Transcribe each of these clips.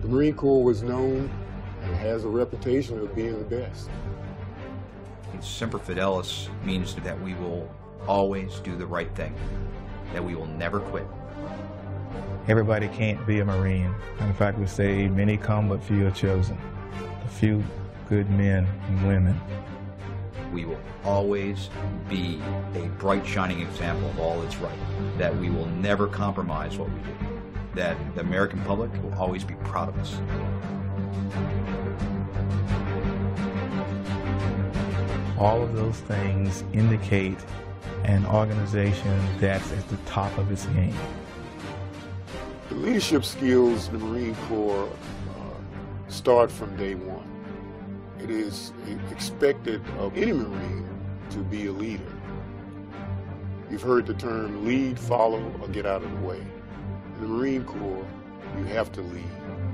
The Marine Corps was known and has a reputation of being the best. Semper Fidelis means that we will always do the right thing, that we will never quit. Everybody can't be a Marine. In fact, we say many come but few are chosen. A few good men and women. We will always be a bright, shining example of all that's right, that we will never compromise what we do, that the American public will always be proud of us. All of those things indicate an organization that's at the top of its game. The leadership skills in the Marine Corps start from day one. It is expected of any Marine to be a leader. You've heard the term lead, follow, or get out of the way. In the Marine Corps, you have to lead.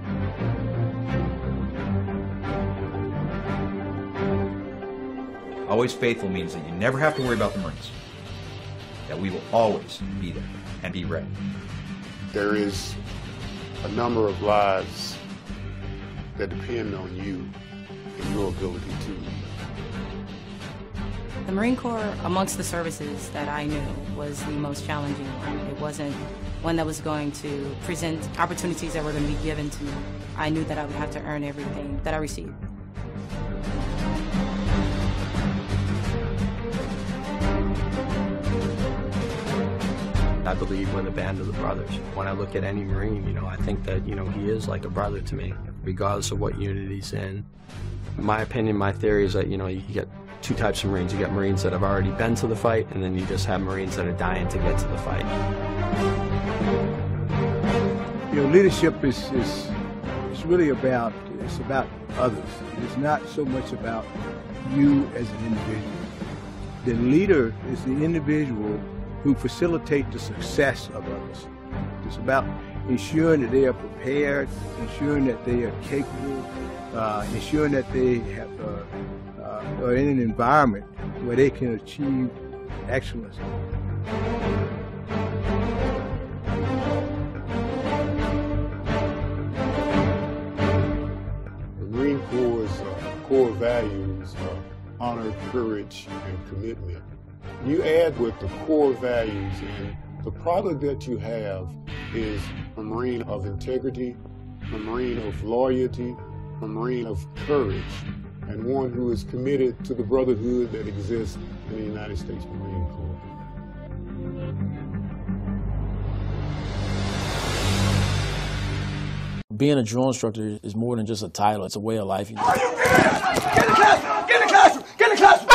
Always faithful means that you never have to worry about the Marines, that we will always be there and be ready. There is a number of lives that depend on you and your ability to lead. The Marine Corps, amongst the services that I knew, was the most challenging one. It wasn't one that was going to present opportunities that were going to be given to me. I knew that I would have to earn everything that I received. I believe we're the band of the brothers. When I look at any Marine, I think that, he is like a brother to me, regardless of what unit he's in. In my opinion, my theory is that, you get two types of Marines. You get Marines that have already been to the fight, and then you just have Marines that are dying to get to the fight. Leadership is really about others. It's not so much about you as an individual. The leader is the individual who facilitate the success of others. It's about ensuring that they are prepared, ensuring that they are capable, ensuring that they are in an environment where they can achieve excellence. The Marine Corps' core values are honor, courage, and commitment. You add with the core values, and the product that you have is a Marine of integrity, a Marine of loyalty, a Marine of courage, and one who is committed to the brotherhood that exists in the United States Marine Corps. Being a drill instructor is more than just a title, it's a way of life. Are you kidding? Get in the classroom! Get in the classroom! Get in the classroom!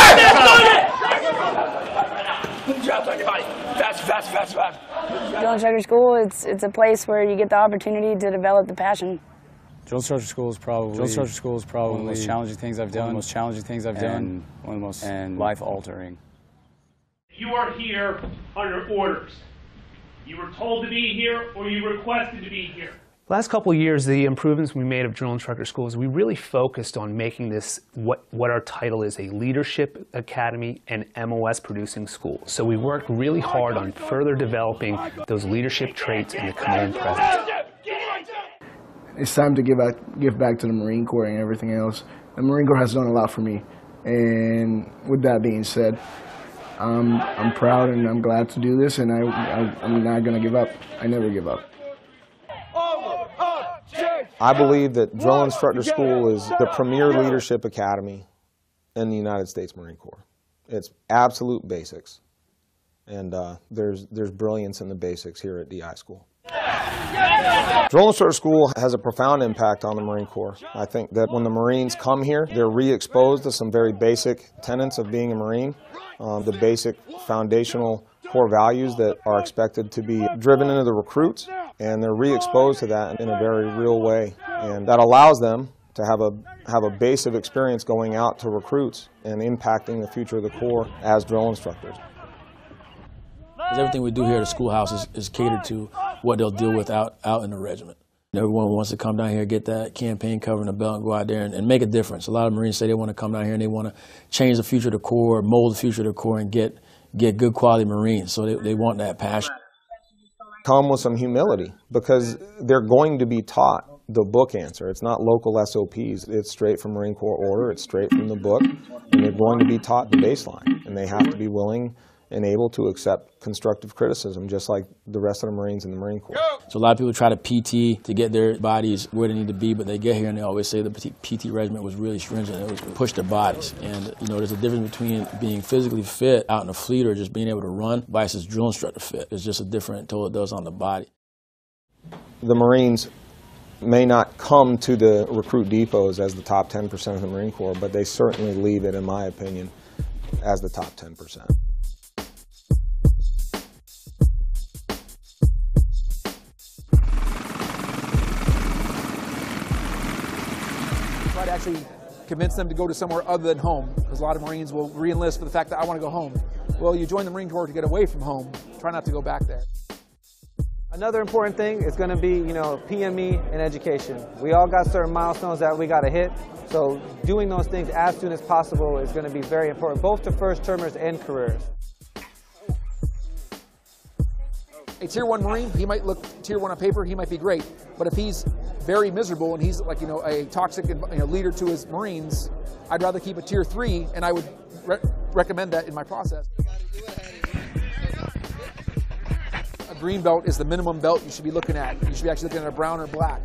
Put the drops on your body. Fast, fast, fast, fast. Drill instructor school, it's a place where you get the opportunity to develop the passion. Drill instructor school is probably one of the most challenging things I've done. One of the most life-altering. You are here under orders. You were told to be here, or you requested to be here. The last couple of years, the improvements we made of drill instructor schools, we really focused on making this what our title is, a leadership academy and MOS producing school. So we worked really hard on further developing those leadership traits and the command presence. It's time to give back to the Marine Corps and everything else. The Marine Corps has done a lot for me, and with that being said, I'm proud and I'm glad to do this, and I'm not going to give up. I never give up. I believe that Drill Instructor School is the premier leadership academy in the United States Marine Corps. It's absolute basics, and there's brilliance in the basics here at DI School. Drill Instructor School has a profound impact on the Marine Corps. I think that when the Marines come here, they're re-exposed to some very basic tenets of being a Marine, the basic foundational core values that are expected to be driven into the recruits, and they're re-exposed to that in a very real way. And that allows them to have a base of experience going out to recruits and impacting the future of the Corps as drill instructors. Everything we do here at the schoolhouse is catered to what they'll deal with out in the regiment. Everyone wants to come down here, get that campaign cover and the belt, and go out there and make a difference. A lot of Marines say they want to come down here and they want to change the future of the Corps, mold the future of the Corps, and get good quality Marines. So they want that passion. Come with some humility, because they're going to be taught the book answer. It's not local SOPs. It's straight from Marine Corps order. It's straight from the book. And they're going to be taught the baseline. And they have to be willing and able to accept constructive criticism, just like the rest of the Marines in the Marine Corps. So a lot of people try to PT to get their bodies where they need to be, but they get here and they always say the PT regimen was really stringent. It was to push their bodies. And there's a difference between being physically fit out in the fleet or just being able to run versus drill instructor fit. It's just a different toll it does on the body. The Marines may not come to the recruit depots as the top 10% of the Marine Corps, but they certainly leave it, in my opinion, as the top 10%. Try to actually convince them to go to somewhere other than home, because a lot of Marines will re-enlist for the fact that I want to go home. Well, you join the Marine Corps to get away from home. Try not to go back there. Another important thing is going to be, PME and education. We all got certain milestones that we got to hit, so doing those things as soon as possible is going to be very important, both to first-termers and careers. A Tier 1 Marine, he might look Tier 1 on paper, he might be great, but if he's very miserable and he's like, a toxic leader to his Marines, I'd rather keep a Tier 3, and I would recommend that in my process. A green belt is the minimum belt you should be looking at. You should be actually looking at a brown or black.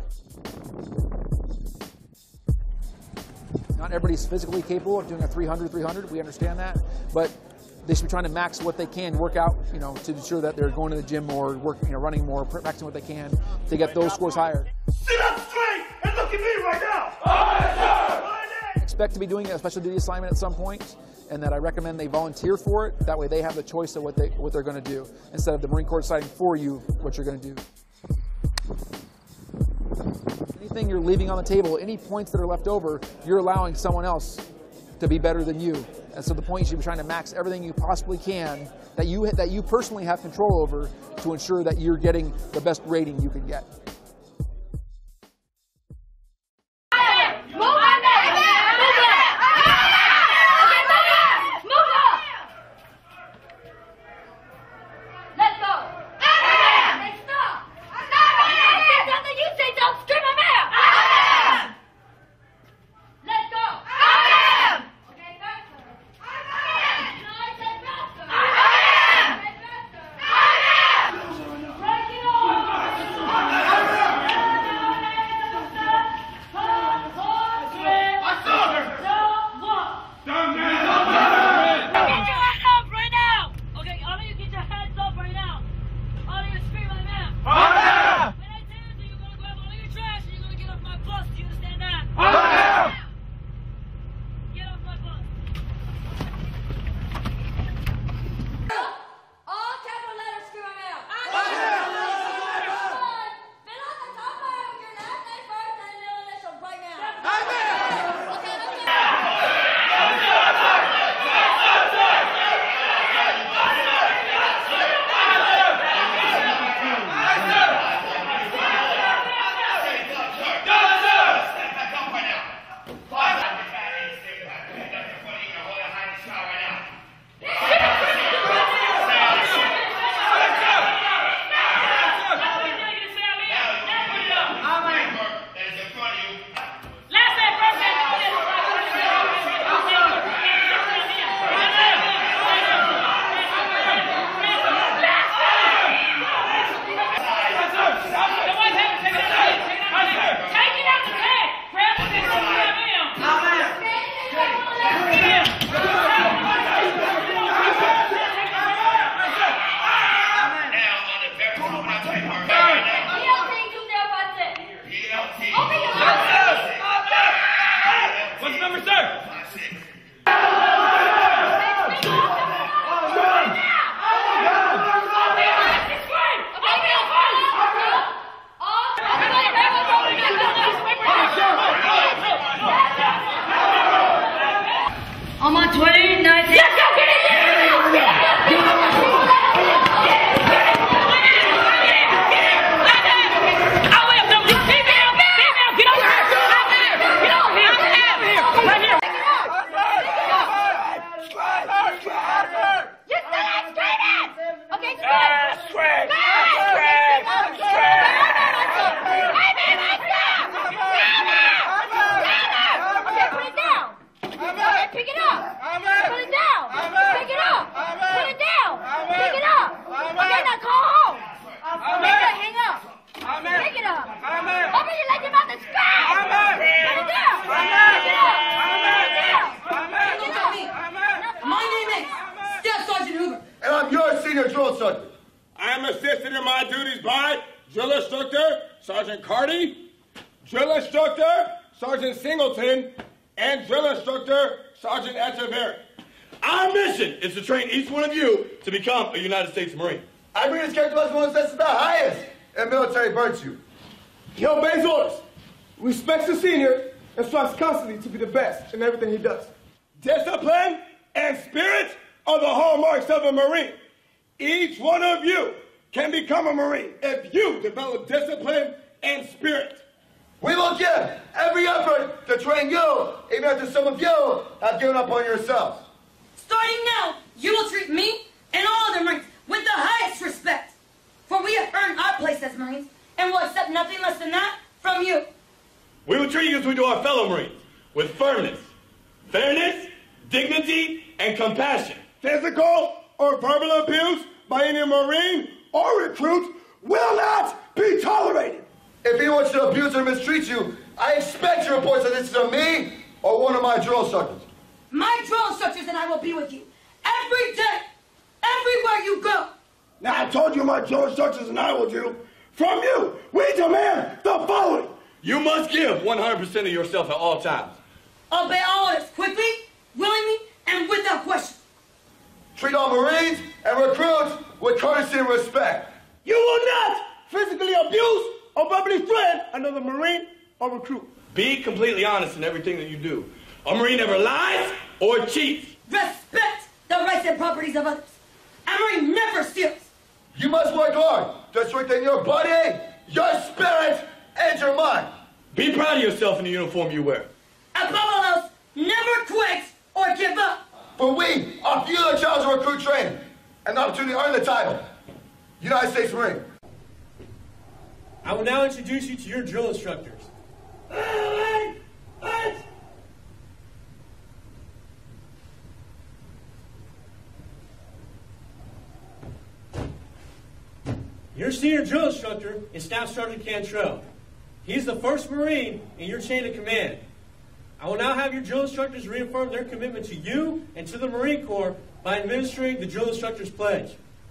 Not everybody's physically capable of doing a 300, we understand that, but they should be trying to max what they can, work out, to ensure that they're going to the gym more, running more, practicing what they can to get those scores higher. Sit up straight and look at me right now! Expect to be doing a special duty assignment at some point, and that I recommend they volunteer for it. That way they have the choice of what they're going to do, instead of the Marine Corps deciding for you what you're going to do. Anything you're leaving on the table, any points that are left over, you're allowing someone else to be better than you. And so the point you should be trying to max everything you possibly can that you personally have control over to ensure that you're getting the best rating you can get. I'm on 20, 19. Let's go, get it! in my duties by Drill Instructor Sergeant Carty, Drill Instructor Sergeant Singleton, and Drill Instructor Sergeant Echeverry. Our mission is to train each one of you to become a United States Marine. I bring this character as one that's the highest in military virtue. He obeys orders, respects the senior, and strives constantly to be the best in everything he does. Discipline and spirit are the hallmarks of a Marine. Each one of you can become a Marine if you develop discipline and spirit. We will give every effort to train you, even after some of you have given up on yourselves. Starting now, you will treat me and all other Marines with the highest respect, for we have earned our place as Marines and will accept nothing less than that from you. We will treat you as we do our fellow Marines, with firmness, fairness, dignity, and compassion. Physical or verbal abuse by any Marine or recruit will not be tolerated. If anyone wants to abuse or mistreat you, I expect you to report this to me or one of my drill instructors. My drill instructors and I will be with you every day, everywhere you go. Now I told you my drill instructors and I will do. From you, we demand the following. You must give 100% of yourself at all times. Obey all orders quickly, willingly, and without question. Treat all Marines and recruits with courtesy and respect. You will not physically abuse or verbally threaten another Marine or recruit. Be completely honest in everything that you do. A Marine never lies or cheats. Respect the rights and properties of others. A Marine never steals. You must work hard to strengthen your body, your spirit, and your mind. Be proud of yourself in the uniform you wear. Above all else, never quit or give up. For we are future child of recruit training and the opportunity to earn the title, United States Marine. I will now introduce you to your drill instructors. Your senior drill instructor is Staff Sergeant Cantrell. He's the first Marine in your chain of command. I will now have your drill instructors reaffirm their commitment to you and to the Marine Corps by administering the drill instructor's pledge.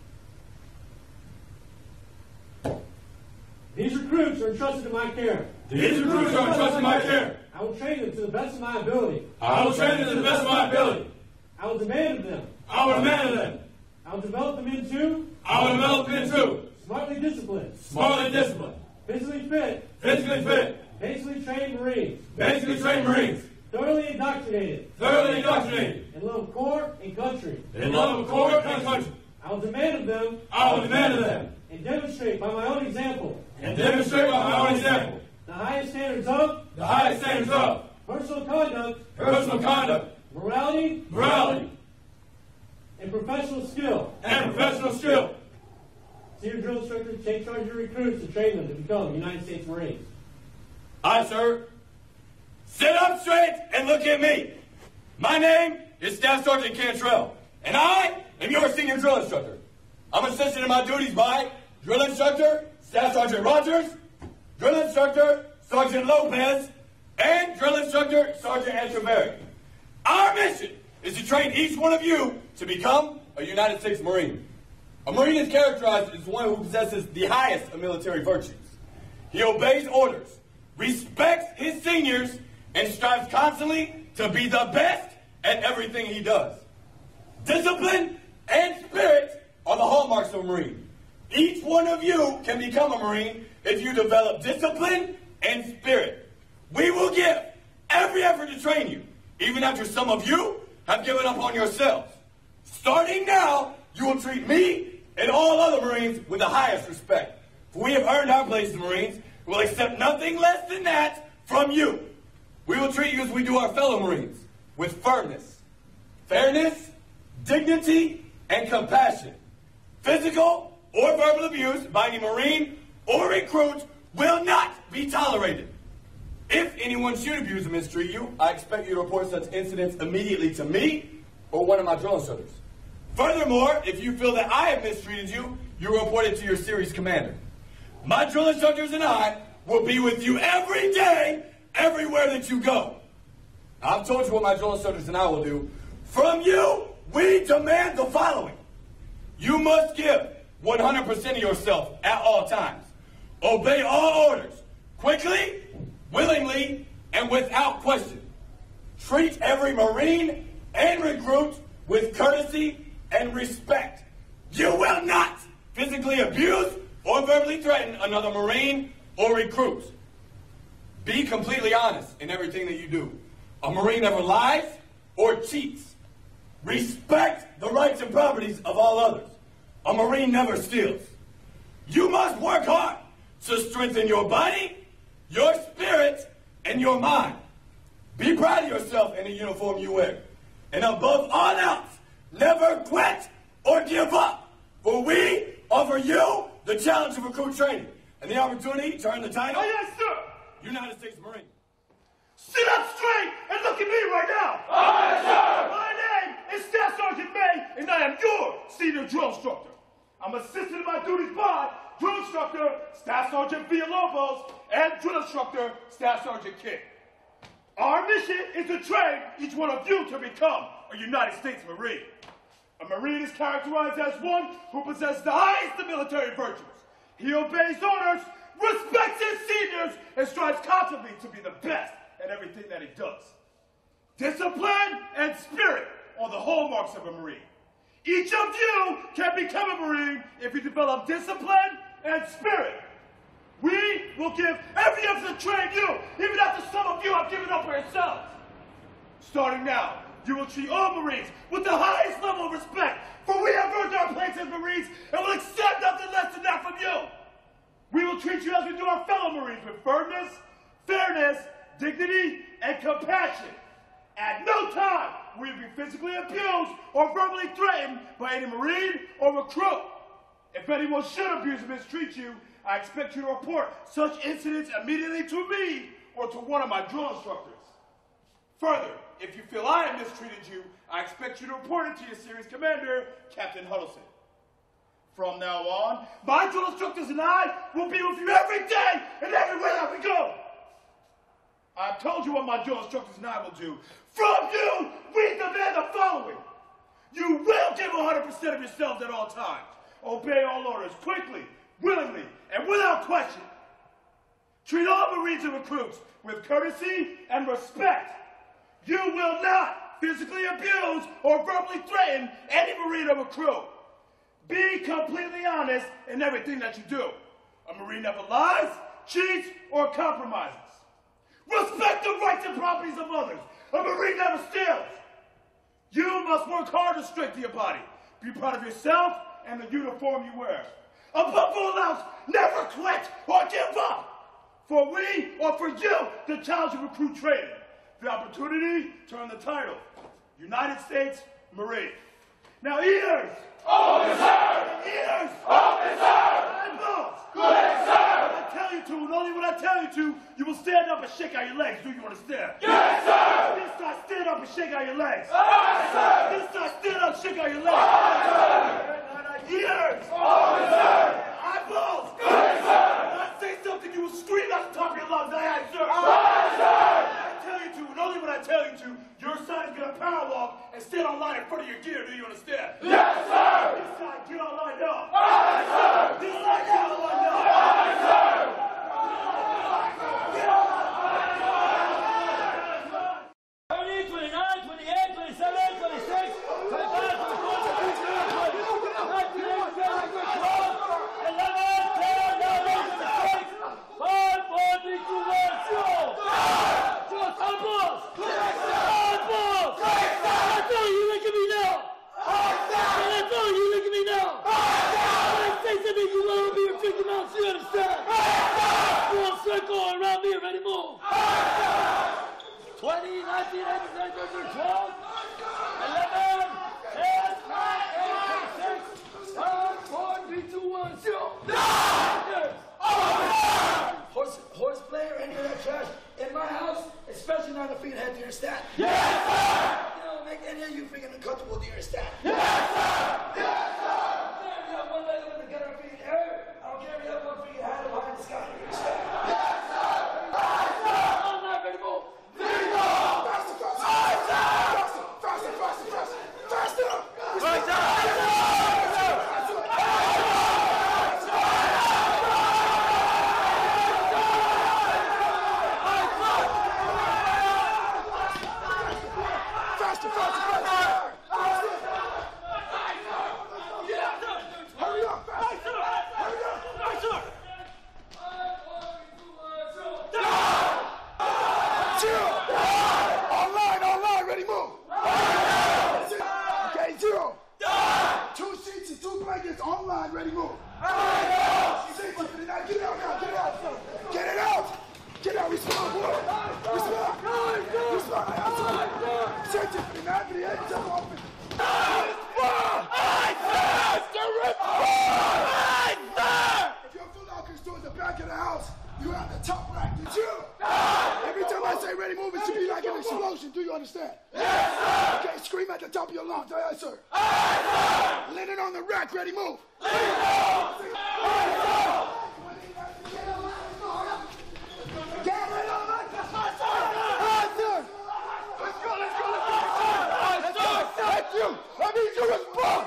These recruits are entrusted to my care. These recruits are entrusted to my care. I will train them to the best of my ability. I will train them to the best of my ability. I will demand of them. I will demand of them. I will develop them into. I will develop them into. Smartly disciplined. Smartly disciplined. Physically fit. Physically fit. Basically trained Marines. Basically trained Marines. Thoroughly indoctrinated. Thoroughly indoctrinated. In love of corps and country. In love of corps and country. I will demand of them. I will demand of them. And demonstrate by my own example. And demonstrate by my own example. The highest standards of. The highest standards of. Personal conduct. Personal conduct. Morality. Morality. And professional skill. And professional skill. Senior drill instructors take charge of your recruits and train them to become United States Marines. Aye, sir. Sit up straight and look at me. My name is Staff Sergeant Cantrell, and I am your senior drill instructor. I'm assisted in my duties by Drill Instructor Staff Sergeant Rogers, Drill Instructor Sergeant Lopez, and Drill Instructor Sergeant Echeverry. Our mission is to train each one of you to become a United States Marine. A Marine is characterized as one who possesses the highest of military virtues. He obeys orders, respects his seniors, and strives constantly to be the best at everything he does. Discipline and spirit are the hallmarks of a Marine. Each one of you can become a Marine if you develop discipline and spirit. We will give every effort to train you, even after some of you have given up on yourselves. Starting now, you will treat me and all other Marines with the highest respect. For we have earned our place as Marines. We will accept nothing less than that from you. We will treat you as we do our fellow Marines, with firmness, fairness, dignity, and compassion. Physical or verbal abuse by any Marine or recruit will not be tolerated. If anyone should abuse or mistreat you, I expect you to report such incidents immediately to me or one of my drill instructors. Furthermore, if you feel that I have mistreated you, you will report it to your series commander. My drill instructors and I will be with you every day, everywhere that you go. I've told you what my drill instructors and I will do. From you, we demand the following. You must give 100% of yourself at all times. Obey all orders, quickly, willingly, and without question. Treat every Marine and recruit with courtesy and respect. You will not physically abuse or verbally threaten another Marine or recruit. Be completely honest in everything that you do. A Marine never lies or cheats. Respect the rights and properties of all others. A Marine never steals. You must work hard to strengthen your body, your spirit, and your mind. Be proud of yourself in the uniform you wear. And above all else, never quit or give up. For we offer you the challenge of recruit training and the opportunity to earn the title. Oh, yes, sir. United States Marine. Sit up straight and look at me right now. Aye, sir. My name is Staff Sergeant May, and I am your senior drill instructor. I'm assisted in my duties by drill instructor Staff Sergeant Villalobos and drill instructor Staff Sergeant King. Our mission is to train each one of you to become a United States Marine. A Marine is characterized as one who possesses the highest of military virtues. He obeys orders, respects his seniors, and strives constantly to be the best at everything that he does. Discipline and spirit are the hallmarks of a Marine. Each of you can become a Marine if you develop discipline and spirit. We will give every effort to train you, even after some of you have given up for yourselves. Starting now, you will treat all Marines with the highest level of respect, for we have earned our place as Marines and will accept nothing less than that from you. We will treat you as we do our fellow Marines with firmness, fairness, dignity, and compassion. At no time will you be physically abused or verbally threatened by any Marine or recruit. If anyone should abuse or mistreat you, I expect you to report such incidents immediately to me or to one of my drill instructors. Further, if you feel I have mistreated you, I expect you to report it to your series commander, Captain Huddleston. From now on, my drill instructors and I will be with you every day and everywhere that we go. I've told you what my drill instructors and I will do. From you, we demand the following. You will give 100% of yourselves at all times. Obey all orders quickly, willingly, and without question. Treat all Marines and recruits with courtesy and respect. You will not physically abuse or verbally threaten any Marine or recruit. Be completely honest in everything that you do. A Marine never lies, cheats, or compromises. Respect the rights and properties of others. A Marine never steals. You must work hard to strengthen your body. Be proud of yourself and the uniform you wear. Above all else, never quit or give up. For we offer you the challenge of recruit training, the opportunity to earn the title, United States Marine. Now, ears! Open, sir! Ears! Open, sir! Eyeballs! Good, sir! When I tell you to, and only when I tell you to, you will stand up and shake out your legs. Do you understand? Yes, sir! This time, stand up and shake out your legs. Aye, sir! This time, stand up and shake out your legs. Aye, sir! Ears! Open, sir! Eyeballs! Good, sir! When I say something, you will scream at the top of your lungs. Aye, aye, sir! Aye, sir! When I tell you to, and only when I tell you to, your side is going to power walk and stand on line in front of your gear. Do you understand? Yes, sir! This side, get on line up. Aye, sir! This side, get on line up. Aye, sir! Get on line. 28, 29, 28, 27, 26, 25, 20, 19, 18, 19, 12, 11, 10, 9, 8, 6, 5, 4, 3, 2, 1, 0. Horseplay or any of that trash in my house, especially not if you head to your stat. Yes, sir! You don't make any of you freaking uncomfortable to your stat. Yes, sir! Yes, sir! You have one leg up in the gutter feet in the air. I don't care if you have one feet high behind the sky. Your stat. Yes, sir! Yes, sir! I'm not ready to move. Faster! back of the house, you have the top rack. Did you? Every time I say ready, move, it should be like an explosion. Do you understand? Yes, sir. Okay, scream at the top of your lungs. Aye, sir. Aye, sir. Linen on the rack, ready, move. Linen on. Aye, sir. Get it on the rack. Aye, sir. Let's go, let's go, let's go. Aye, sir. Thank you. That means you respond.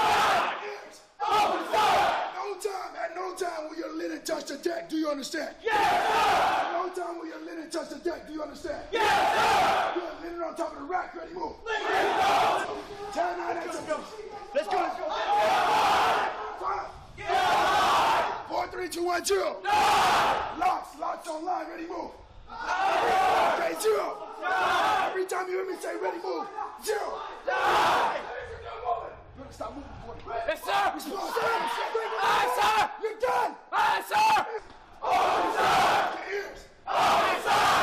At no time will your linen touch the deck. Do you understand? Yes, sir! At no time will your linen touch the deck. Do you understand? Yes, sir! You have linen on top of the rack. Ready, move. Let's go! 10, 9, 8, 7. Let's go, let's go. 5, 4, 3, 2, 1, 0. Locks online. Ready, move. Okay, 0. Every time you hear me say ready, move. 0. Stop moving. Yes, sir! Aye, sir! You're done! Aye, sir! Aye, sir! Aye, sir!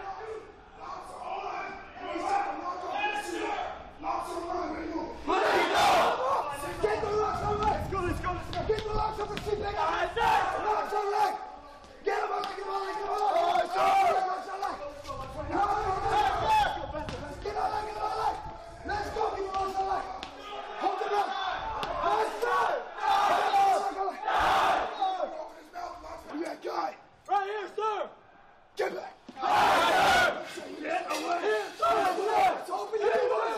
Locks online, ready, move. Get the locks online! Let's go, let's go, let's go! Get the locks up and see, nigga! Aye, sir! Locks online! Get them up, get them on, get them on! Aye, sir! Locks online! Get on, get on! Let's go, get them online! Hold it up! Aye, sir! You that guy? Right here, sir! Get back! Aye, sir! Get away! Here, sir! Open your doors!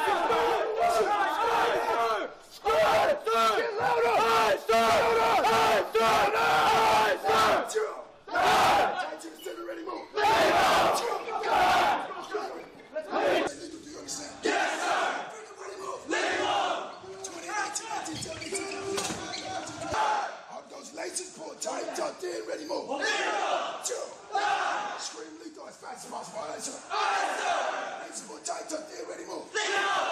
Get louder! Aye, sir! Aye, sir! Aye, sir! Tight to the center, ready, move! Yes, sir! Ready, move! 2019, those laces pulled tight, tucked in, ready, move. Scream lethal as fast as possible. Aye, sir. Laces pulled tight, tucked in, ready, move. 19,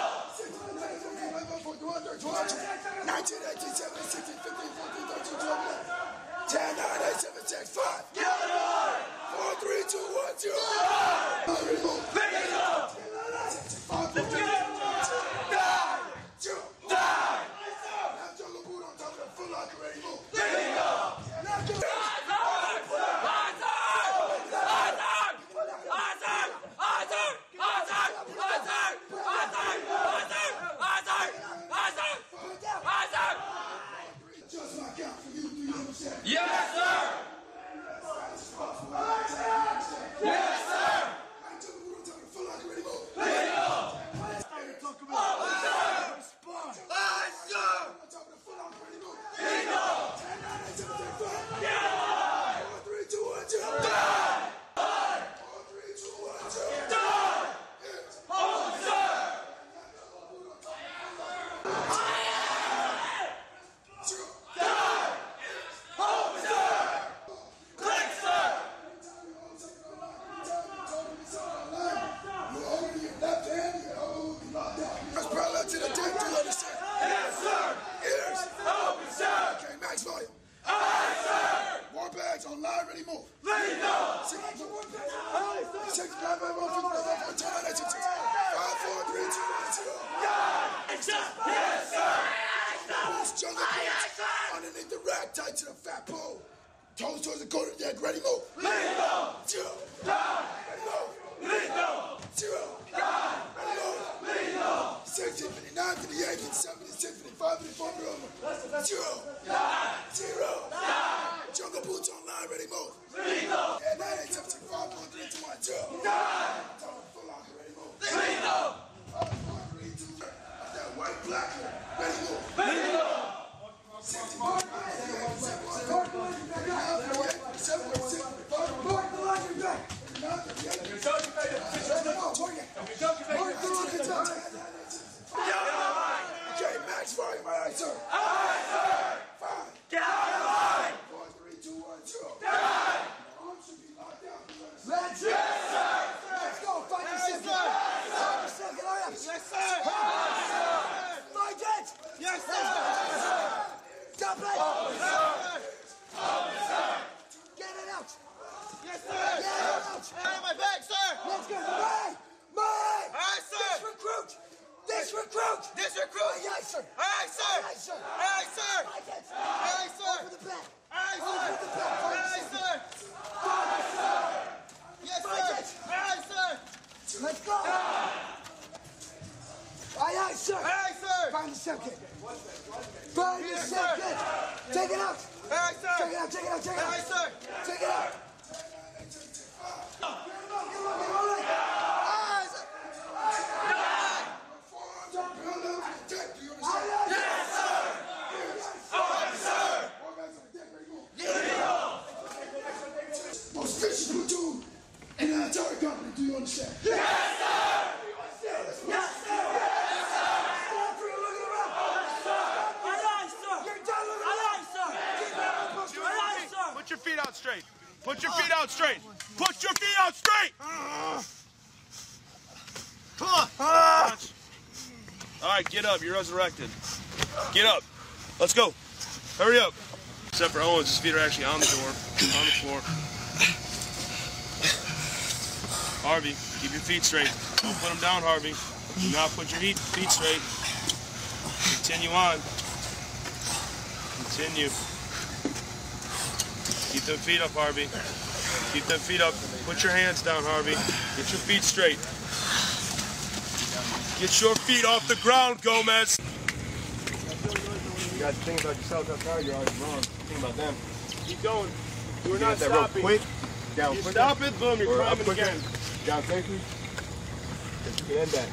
18, 17, 16, 15, 14, 13, 12, 10, 9, 8, 7, 6, 5, 4, 3, 2, 1, 0. Ready, move. 5, 4, 3, 2, 1, 0. Full locker, ready, move. Just my count for you, do you understand? Yes, sir! Yes, sir! I took the wood on top of the full locker, ready, move. Underneath the rack, tight to the fat pole. Toes towards the quarter deck, ready, move. Lethal! 0. Ready, move. Lethal! 0. Ready, move. Lethal! 16, 59, 58, 57, 56, 55, 54, 0. 0. Jungle boots online, ready, move. Lethal! 9, 8, 7, 6, 5, 4, 3, 2, 1, 0. Full locker, ready, move. Lethal! 5, 4, 3, 2, 1. That white black, ready, move. Lethal! 60, 5, 4, 3, 2, 1, 0. Arms should be locked down. Let's go. Let's go. Fight yourself. Fight yourself. Get on up. Yes, sir. Fight it. Yes, sir. Stop it. second. 5 seconds. Take it out. Hey, sir. Take it out, take it out, take it out. Hey, sir. Take it out. Most vicious platoon in the entire company, do you understand? Yes, sir! Yes, sir! Yes, sir! Stop looking around! Aye, sir! Get down, look around! Aye, sir! Put your feet out straight. Put your feet out straight. Put your feet out straight. Come on. All right, get up. You're resurrected. Get up. Let's go. Hurry up. Except for Owens, his feet are actually on the door, on the floor. Harvey, keep your feet straight. Don't put them down, Harvey. Do not put your feet straight. Continue on. Continue. Keep them feet up, Harvey. Keep them feet up. Put your hands down, Harvey. Get your feet straight. Get your feet off the ground, Gomez. You got to think about yourself outside, you're always wrong. Think about them. Keep going. We're You not get that real stopping. quick, down You quicker. stop it, boom, you're Or up climbing quicker, again. down safely. Just get that.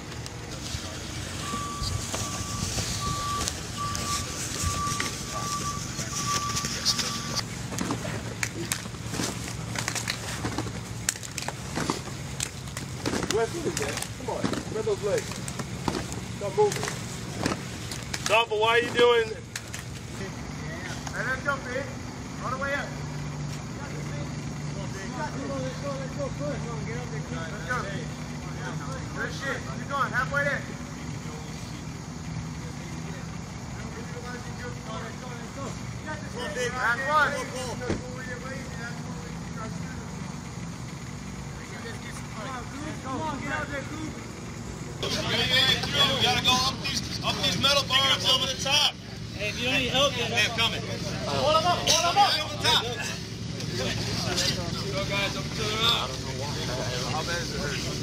Where's that? Come on, spread those legs. Stop moving. Stop, but why are you doing? Hey, let's go, Pete. All the way up. Let's go. Good shit. Keep going. Halfway there. Last one. Come on, get out there, Coop. You gotta go up these metal bars over the top. Hey, if you need help, they're coming. Hold them up, hold them up. Over the top. Go, guys, up to the top. How bad is it hurt?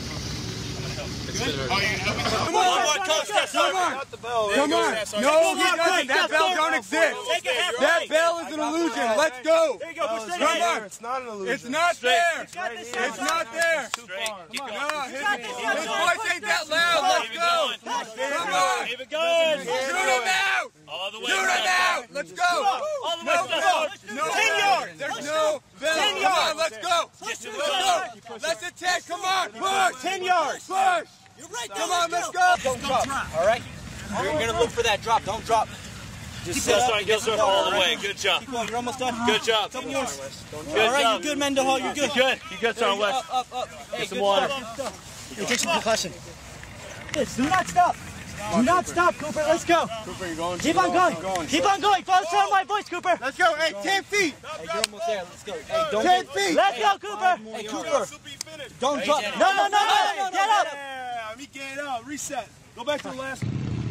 Come on, Come on. No, he doesn't. That bell don't exist. That bell is an illusion. Let's go. Come on. It's not an illusion. It's not there. It's not there. His voice ain't that loud. Let's go. Come on. Keep it going. Shoot him out. All the way. Shoot him out. Let's go. All the way. No. 10 yards. There's no bell. 10 Come on. yards. Let's go. Let's go. Let's attack. Come on. Push. 10 yards. Push. You're right there. Come on. Let's go. Don't drop. All right? You're going to look for that drop. Don't drop. Just sit up. All the way. Good job. Keep going. You're almost done. Good job. Couple more. Good All right, job. you're good, Mendenhall. You're good. You're good. You good, Sergeant West. Up. Get some water. Hey, take some concussion. Do not stop. Do not stop, Cooper. Let's go. Cooper, you're going. Keep on going. Keep on going. Follow through my voice, Cooper. Let's go. Hey, 10 feet. Hey, you're almost there. Let's go. Hey, don't 10 feet. Let's go, Cooper. Hey, Cooper. Don't drop. No. Get up. Yeah, let me get up. Reset. Go back to the last.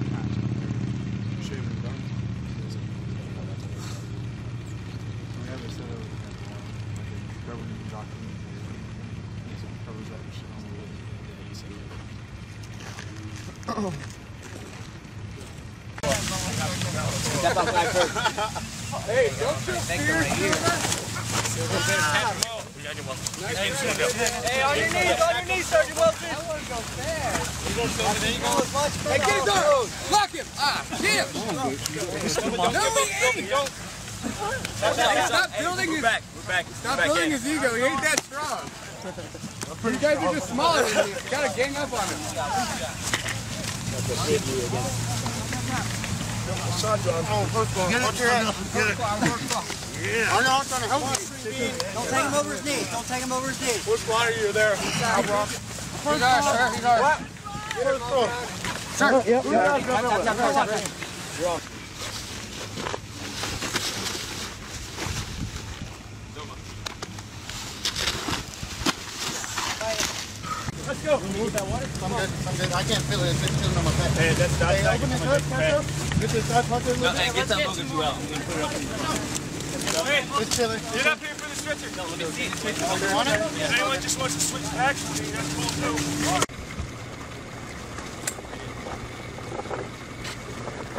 Step up back first. Hey, don't you fear Hey, on your knees, Sergeant Wilson. I want to go fast. Hey, get his arm. Lock him. Get him. No, he ain't. Stop building his... We're back. Stop building his ego. He ain't that strong. You guys are just smaller than him. You gotta gang up on him. Yeah. I'm trying to help you. Don't take him over his knees. Don't take him over his knees. What squad are you there? He's ours, sir. He's ours. Sir, yep. You're on. Let's go. Remove that water. I'm good. I can't feel it. It's chilling on my back. Hey, that's not Hey, open this hook, Get this side pocket. Hey, get that book as well. I'm going to put it up in the Hey, it's chilling. Get up here for the stretcher. No, let me see. If anyone just wants to switch action, that's cool too.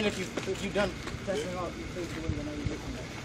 seeing if you've done testing out your face the way that I did from that.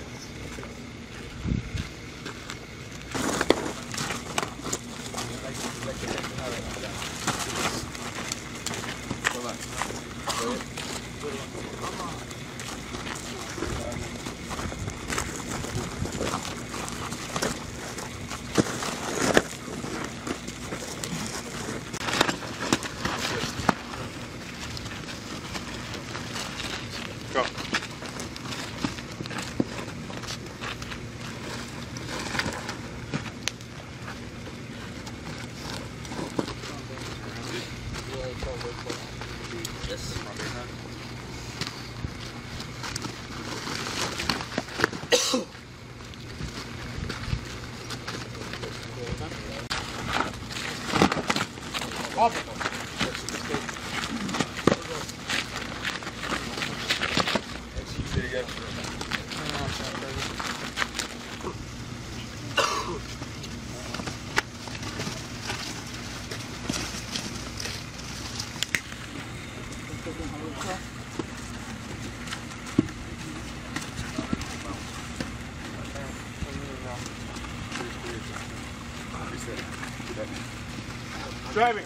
Driving.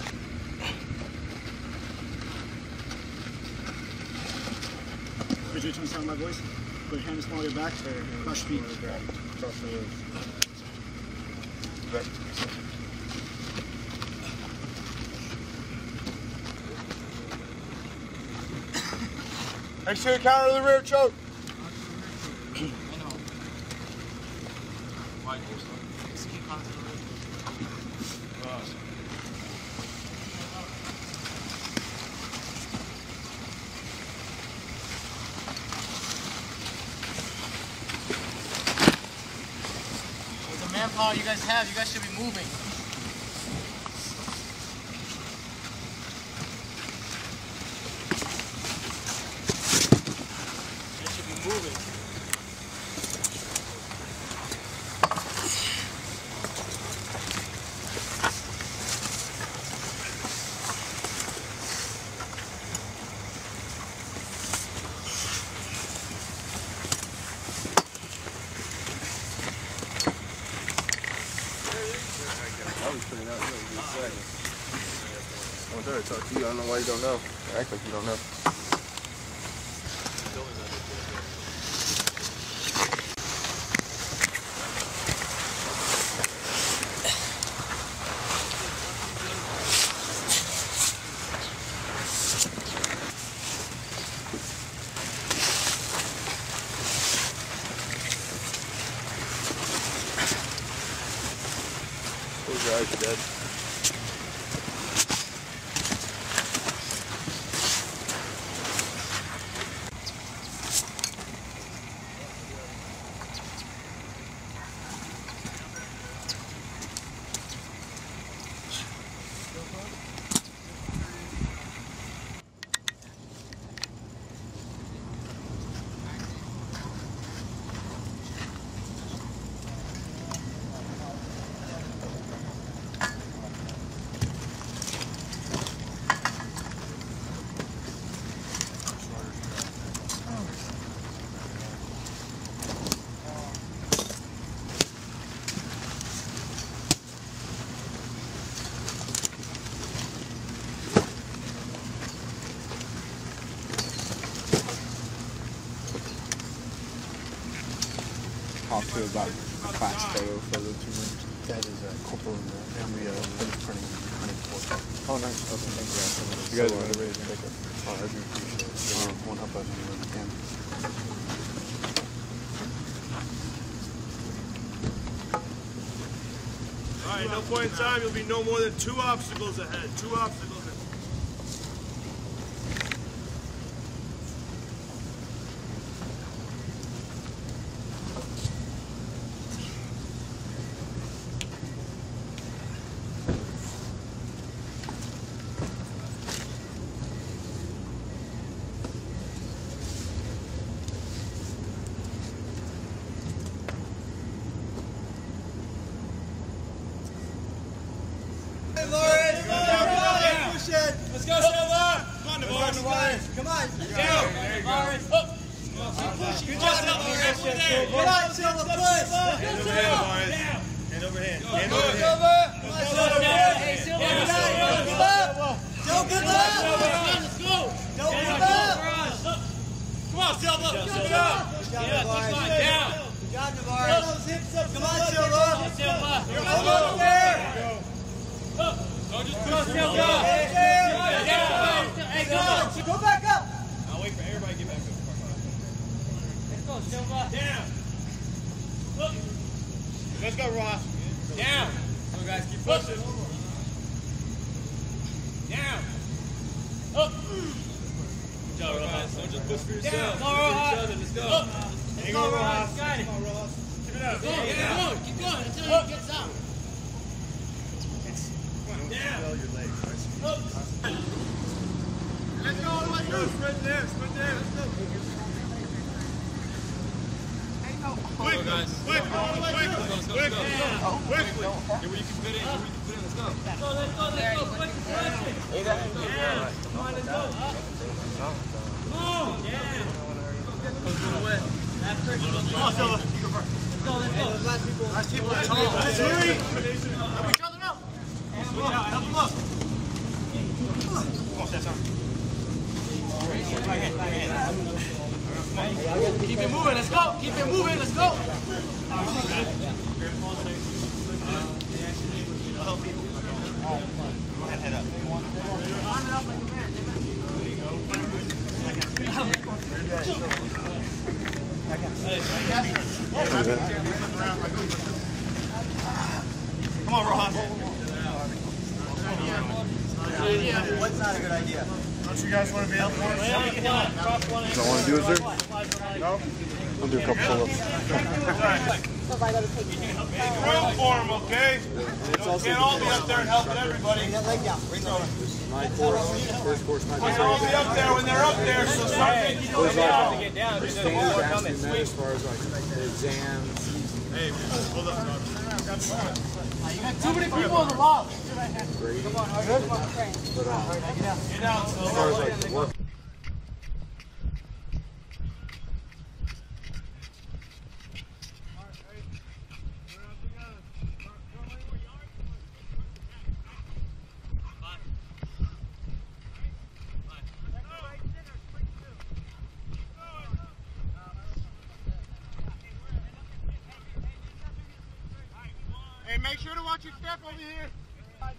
Appreciate you sound my voice. Put your hand as small as your back. Crush feet. Exterior counter to the rear choke. With the manpower you guys have, you guys should be moving. You should be moving. I'm there to talk to you. I don't know why you don't know. Act like you don't know. Close your eyes, you're dead. Talk to about the class photo for the 2 rooms. That is Corporal Henry printing for. Oh, nice. Okay, thank you. You guys are ready to take it. Oh, I do appreciate it. One help us when you can. All right, no point in time. You'll be no more than 2 obstacles ahead. 2 obstacles ahead. Let's go, Silva! on, Navarre. Come on. Down. Parris. Up. Good job, Navarre. Come on, Silva, push. Hand over hand. Hand over hand. Hey, Silva. Don't give up. Don't give up. Let's go. Don't give up. Come on, Silva. Give it up. Down. Good job, Navarre. Come on, Silva. You're over there. Don't just push Silva. Hey, go back up. I'll wait for everybody to get back up. Let's go, Silva. Down. Let's go, Ross. Down. Come on, guys, keep pushing. Down. Up. Good job, Ross. Don't just push for yourself. Down. Go, Ross. Let's go. Up. Hang on, Ross. Got it. Come on, Ross. Keep it up. Go, keep going until he gets out. Down. Your legs. Up. Let's go all the way through. Sprint there. Let's go. Quick, guys. Quick. Get where you can fit in. Let's go. Let's go. Quick. Come on, let's go. Come on. Yeah. Come on, Silva. Last people. Let's hurry. Help each other out. Help them up. Come on, Stetson. Right hand. Keep it moving, let's go. Keep it moving, let's go. Head up. Come on, Rohan. What's not a good idea? Don't you guys want to be up for it? Is that want to do it, sir? No? We'll do a couple pull-ups. Room for them, okay? Can't all be up there and helping everybody. My course, first course, my Can't all be up there when they're up there, so start making you look down. There's things asking that as far as like the exams. Hey, hold up, dog. You got too many people in the lobby. Come on, good. Get down, so as far as like the work. Hey, make sure to watch your step over here. Let's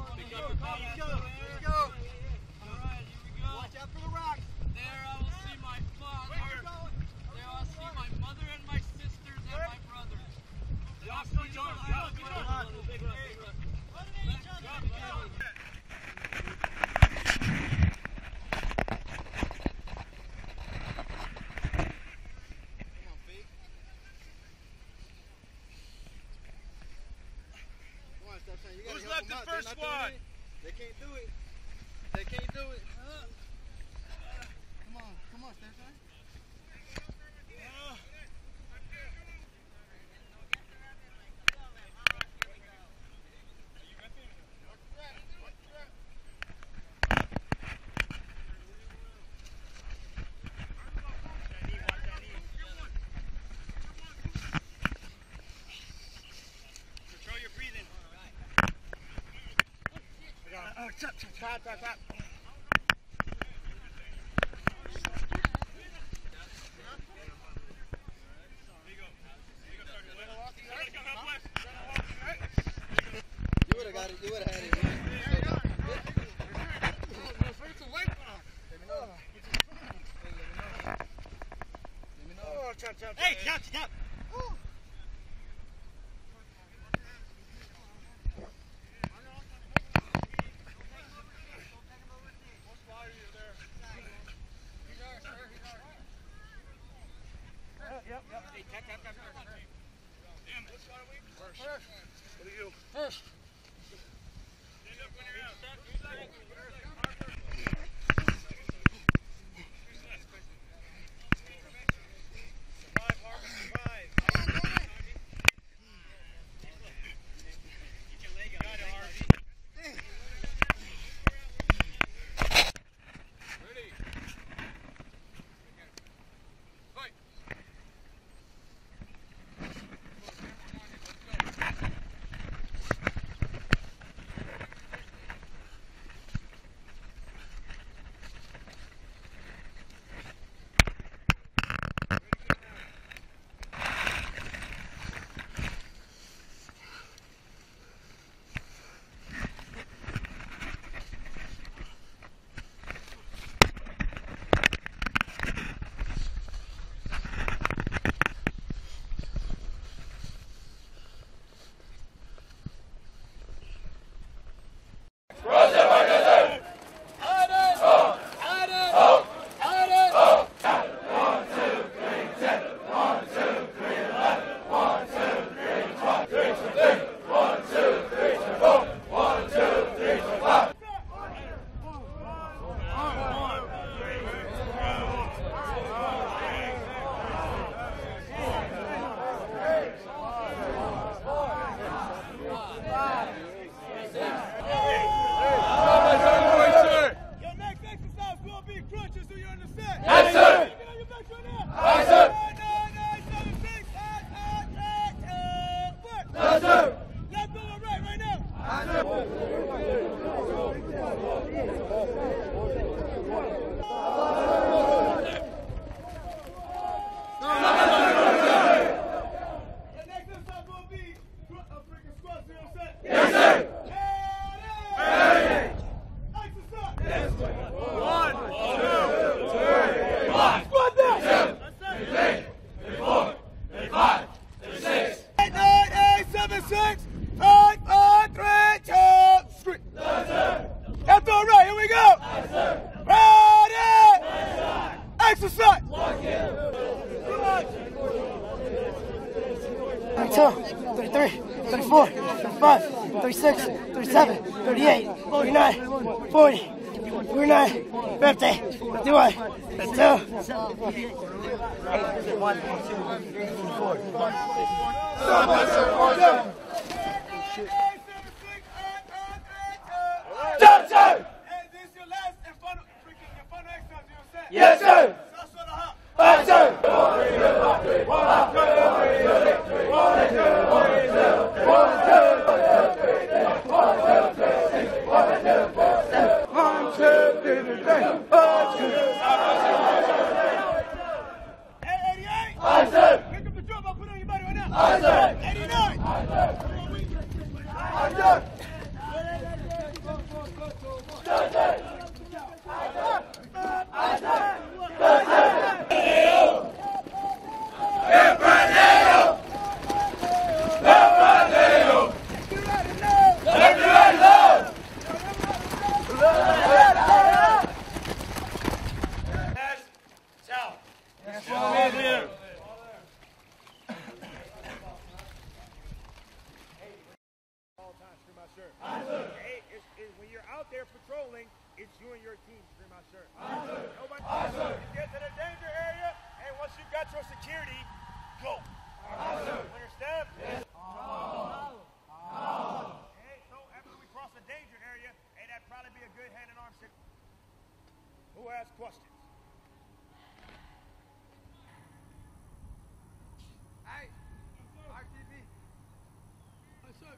go. Watch out for the rocks. There I will see my father. There I will see my mother and my sisters and my brother. Who's left in first squad? They can't do it. They can't do it. Come on, Stetson. Control your breathing. Tap. You would have got it. You would have had it. Hey, tap. 33, 34, 35, 36, 37, 38, 39, 40, 49, 50, 51, 52. 1, 2, 3, 4. Yes, sir. Yes, sir. When you're out there patrolling, it's you and your team. Scream out, sir. Nobody. Get to the danger area, and once you've got your security, go. Understand? Yes. Okay, so after we cross the danger area, hey, that'd probably be a good hand and arm signal. Who has questions? Hey, RTV. Yes, sir.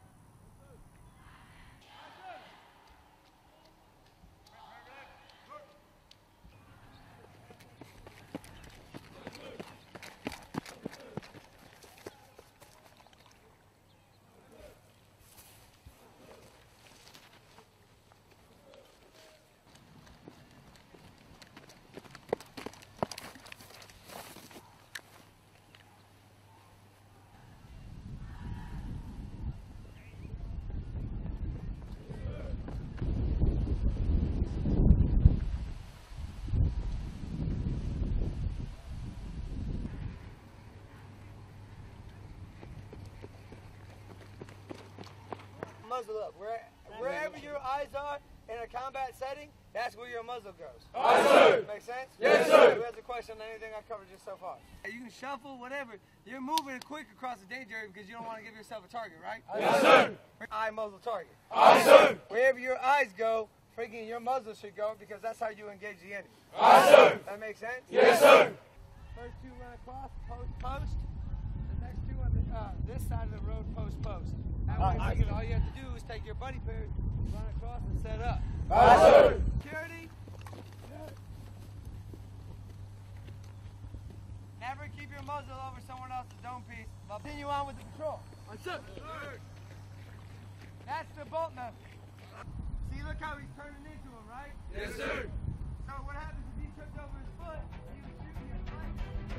Muzzle up. Wherever your eyes are in a combat setting, that's where your muzzle goes. Aye, sir. Make sense? Yes, sir. Who has a question on anything I covered just so far? You can shuffle, whatever. You're moving quick across the danger area because you don't want to give yourself a target, right? Yes, sir. Eye muzzle target. Aye, sir. Wherever your eyes go, freaking your muzzle should go because that's how you engage the enemy. Aye, sir. That makes sense? Yes, sir. First two run across, post. The next two on this side of the road, post. That way, all you have to do is take your buddy pair, run across, and set up. Aye, sir. Security. Never keep your muzzle over someone else's dome piece. Continue on with the patrol. Aye, sir. That's the bolt method. See, look how he's turning into him, right? Yes, sir. So what happens if he tripped over his foot? He would shoot you in the leg.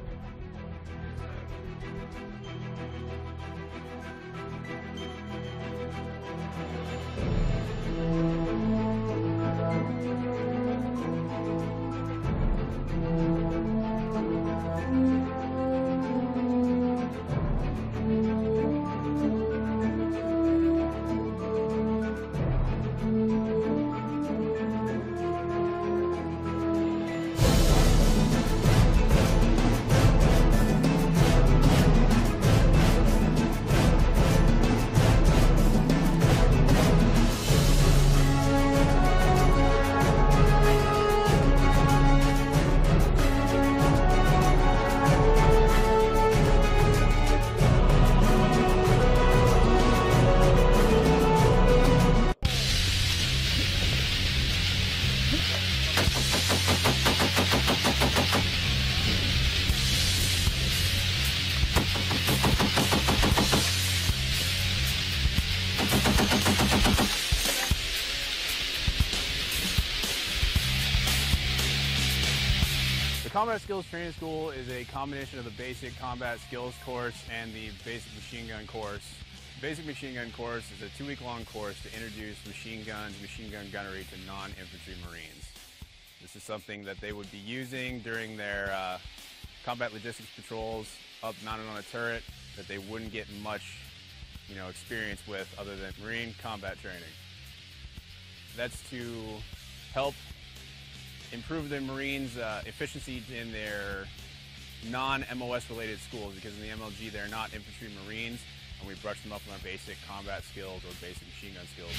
Combat Skills Training School is a combination of the basic combat skills course and the basic machine gun course. The basic machine gun course is a 2-week-long course to introduce machine guns, machine gun gunnery to non-infantry Marines. This is something that they would be using during their combat logistics patrols, up mounted on a turret, that they wouldn't get much, experience with other than Marine combat training. That's to help improve the Marines' efficiency in their non-MOS related schools, because in the MLG they're not infantry Marines, and we brush them up on our basic combat skills or basic machine gun skills.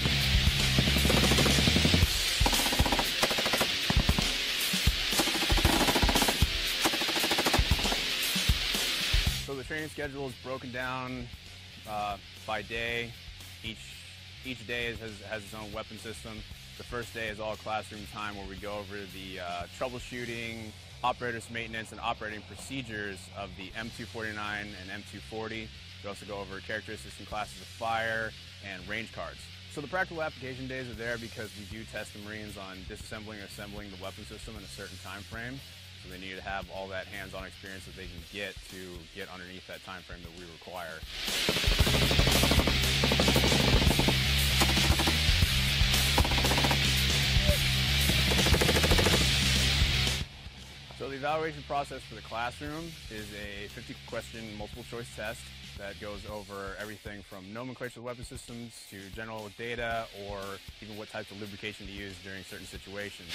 So the training schedule is broken down by day. Each day has its own weapon system. The first day is all classroom time, where we go over the troubleshooting, operators maintenance, and operating procedures of the M249 and M240. We also go over characteristics and classes of fire and range cards. So the practical application days are there because we do test the Marines on disassembling or assembling the weapon system in a certain time frame. So they need to have all that hands-on experience that they can get to get underneath that time frame that we require. So the evaluation process for the classroom is a 50-question multiple-choice test that goes over everything from nomenclature of weapon systems to general data, or even what types of lubrication to use during certain situations.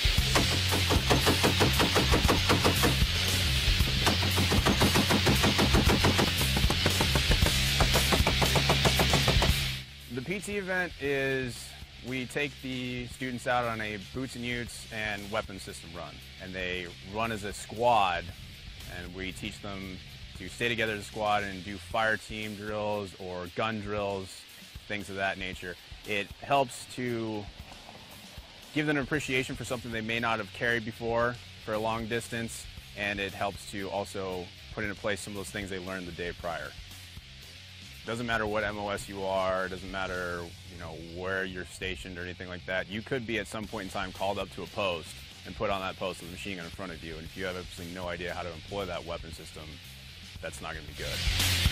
The PT event is, we take the students out on a boots and utes and weapon system run, and they run as a squad, and we teach them to stay together as a squad and do fire team drills or gun drills, things of that nature. It helps to give them an appreciation for something they may not have carried before for a long distance, and it helps to also put into place some of those things they learned the day prior. Doesn't matter what MOS you are, doesn't matter where you're stationed or anything like that. You could be at some point in time called up to a post and put on that post with a machine gun in front of you, and if you have absolutely no idea how to employ that weapon system, that's not going to be good.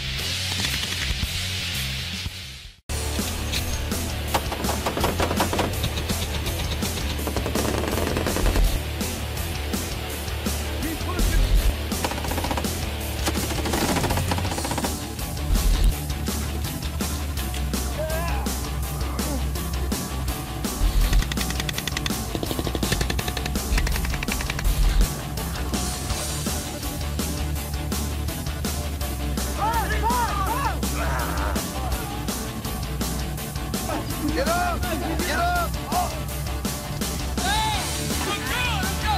Get up! Get up! Oh. Hey! Let's go!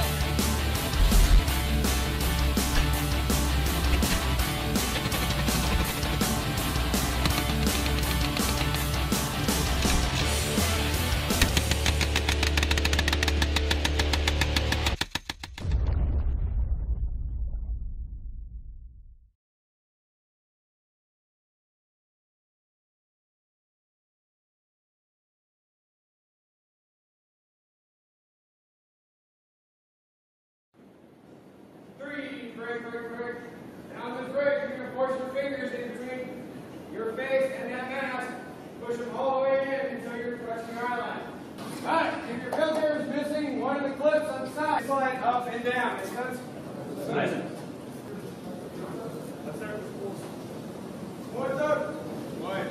Break. And on this break, you're going to force your fingers in between your face and that mask. Push them all the way in until you're touching your eye line. Alright, if your filter is missing one of the clips on the side, slide up and down. It comes. Nice. What's up? What?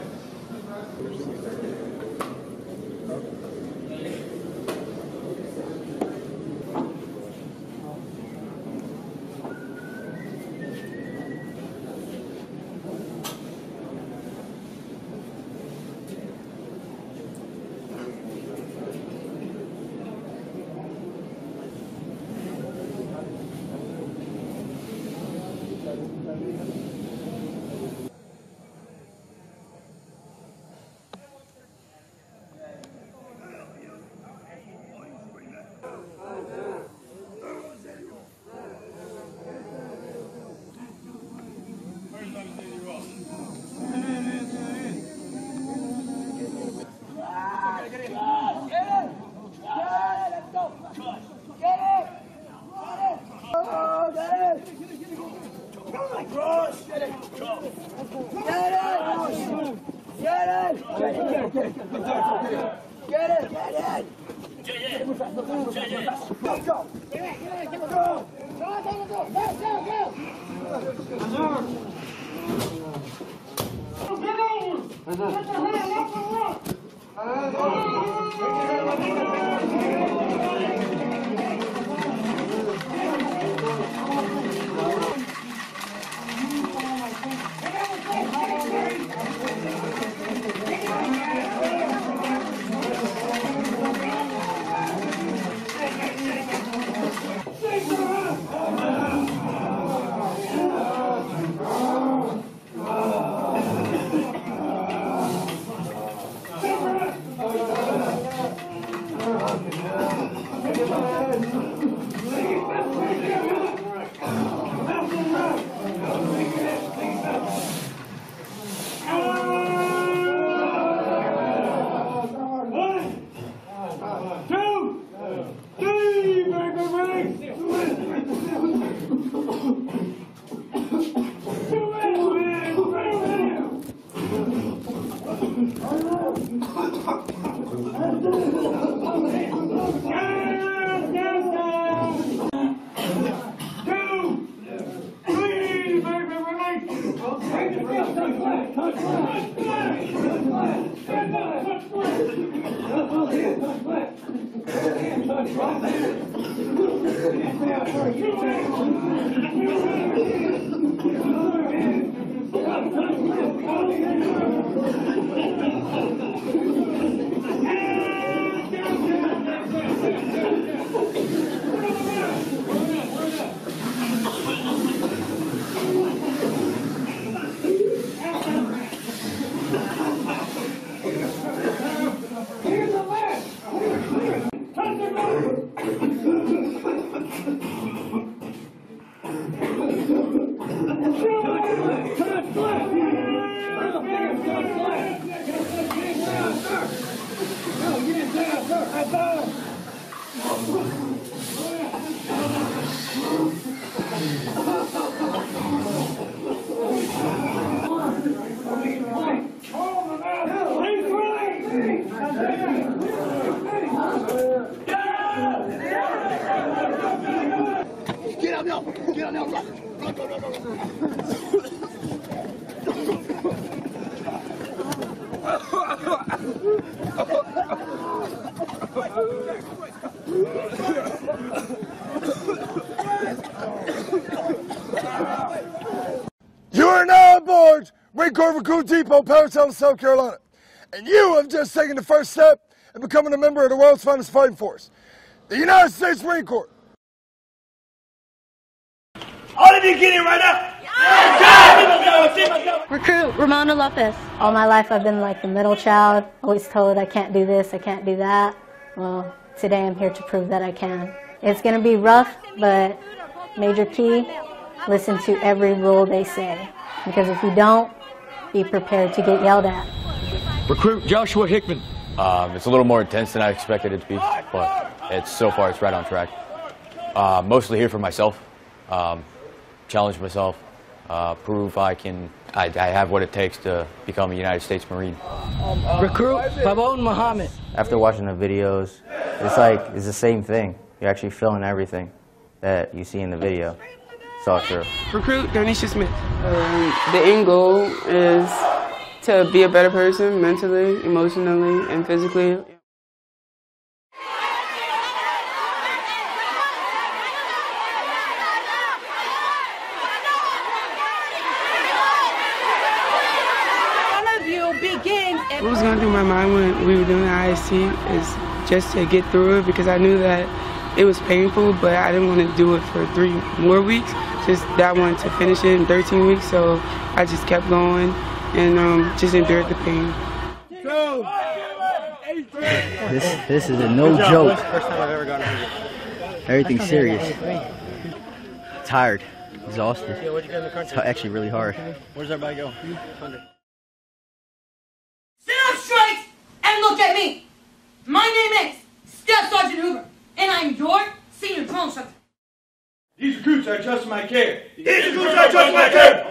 You are now aboard Marine Corps Recruit Depot, Parris Island, South Carolina. And you have just taken the first step in becoming a member of the world's finest fighting force, the United States Marine Corps. All of you get in right now. Recruit Ramona Lopez. All my life I've been like the middle child, always told I can't do this, I can't do that. Well, today I'm here to prove that I can. It's going to be rough, but major key, listen to every rule they say. Because if you don't, be prepared to get yelled at. Recruit Joshua Hickman. It's a little more intense than I expected it to be, but so far it's right on track. Mostly here for myself, challenge myself, prove I have what it takes to become a United States Marine. Recruit Babon Muhammad. After watching the videos, it's the same thing. You're actually feeling everything that you see in the video. It's all true. Recruit Donisha Smith. The end goal is to be a better person mentally, emotionally, and physically. What was going through my mind when we were doing the IST is just to get through it, because I knew that it was painful, but I didn't want to do it for 3 more weeks. Just that I wanted to finish it in 13 weeks, so I just kept going and just endured the pain. This is a no joke. First time I've ever gotten here. Everything's serious. Tired, exhausted. Yeah, what'd you get in the country? It's actually really hard. Where's everybody go? Sit up straight and look at me. My name is Staff Sergeant Hoover, and I'm your senior drill instructor. These recruits are trust my care. These recruits are trust my care.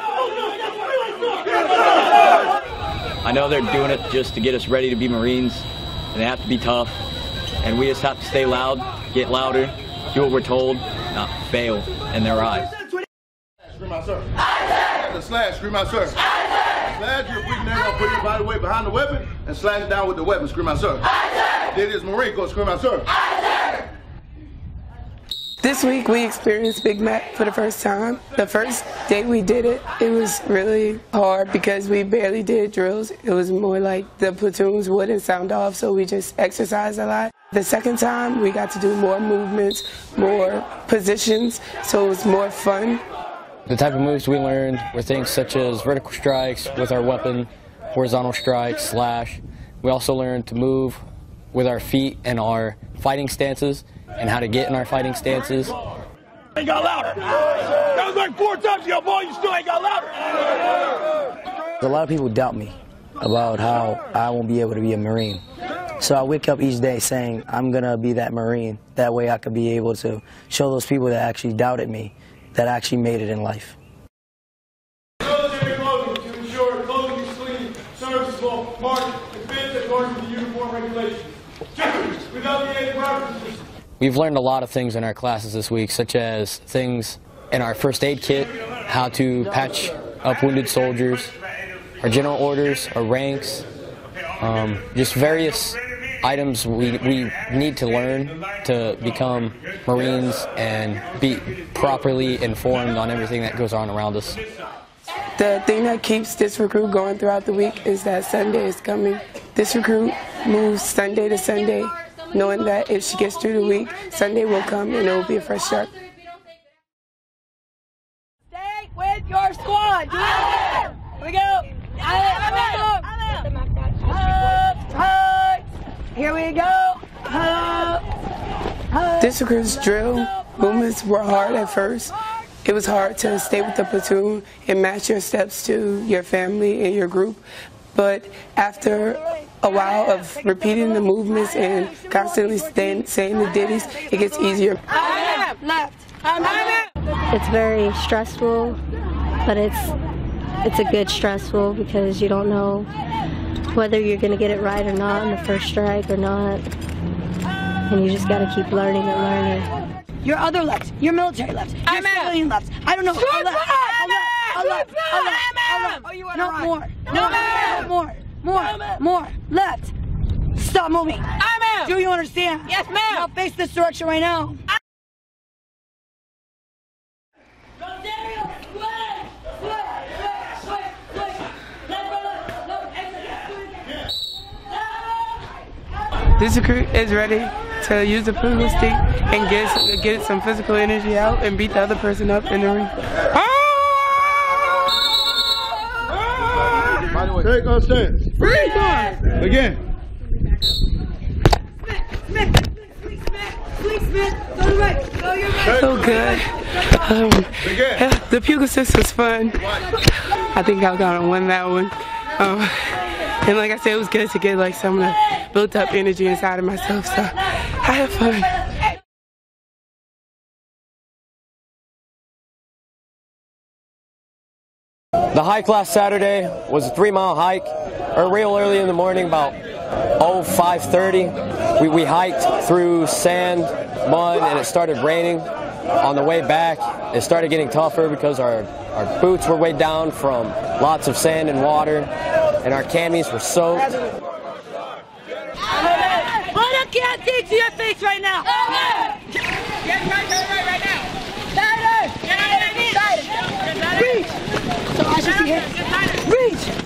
I know they're doing it just to get us ready to be Marines, and they have to be tough, and we just have to stay loud, get louder, do what we're told, not fail in their eyes. Scream out, sir. The slash, scream out, sir. Slash, you're freaking there, gonna put your body weight behind the weapon and slash down with the weapon. Scream out, sir. Aye, sir. It is Marine Corps. Scream out, sir. Aye, sir. This week we experienced Big Mac for the first time. The first day we did it, it was really hard because we barely did drills. It was more like the platoons wouldn't sound off, so we just exercised a lot. The second time we got to do more movements, more positions, so it was more fun. The type of moves we learned were things such as vertical strikes with our weapon, horizontal strikes, slash. We also learned to move with our feet and our fighting stances and how to get in our fighting stances. Ain't got louder. That was like 4 times ago, boy. You still ain't got louder. A lot of people doubt me about how I won't be able to be a Marine. So I wake up each day saying, I'm going to be that Marine. That way I could be able to show those people that actually doubted me, that actually made it in life. Military clothing to ensure clothing is clean, serviceable, marked, and fits according to the uniform regulations. Without the aid of references. We've learned a lot of things in our classes this week, such as things in our first aid kit, how to patch up wounded soldiers, our general orders, our ranks, just various items we need to learn to become Marines and be properly informed on everything that goes on around us. The thing that keeps this recruit going throughout the week is that Sunday is coming. This recruit moves Sunday to Sunday, knowing that if she gets through the week, Sunday will come and it will be a fresh start. Stay with your squad. Here we go. Here we go. This recruit's drill movements were hard at first. It was hard to stay with the platoon and match your steps to your family and your group. But after a while of repeating the movements and constantly saying the ditties, it gets easier. It's very stressful, but it's a good stressful because you don't know whether you're going to get it right or not on the first strike or not. And you just got to keep learning and learning. Your other left, your military left, your civilian left. I don't know. A left. Oh, you want to run? More. Left. Stop moving. Do you understand? Yes, ma'am. Now face this direction right now. This recruit is ready to use the physical stick and get some physical energy out and beat the other person up in the ring. Take our stance. Again. So good. The Puga 6 was fun. I think I got to win that one. And like I said, it was good to get like some of the built up energy inside of myself. So I had fun. The hike last Saturday was a 3-mile hike, real early in the morning, about 5:30. We hiked through sand, mud, and it started raining. On the way back, it started getting tougher because our boots were weighed down from lots of sand and water, and our camis were soaked. Hold a canteen to your face right now. Get right now. Reach. So I should see it. Reach.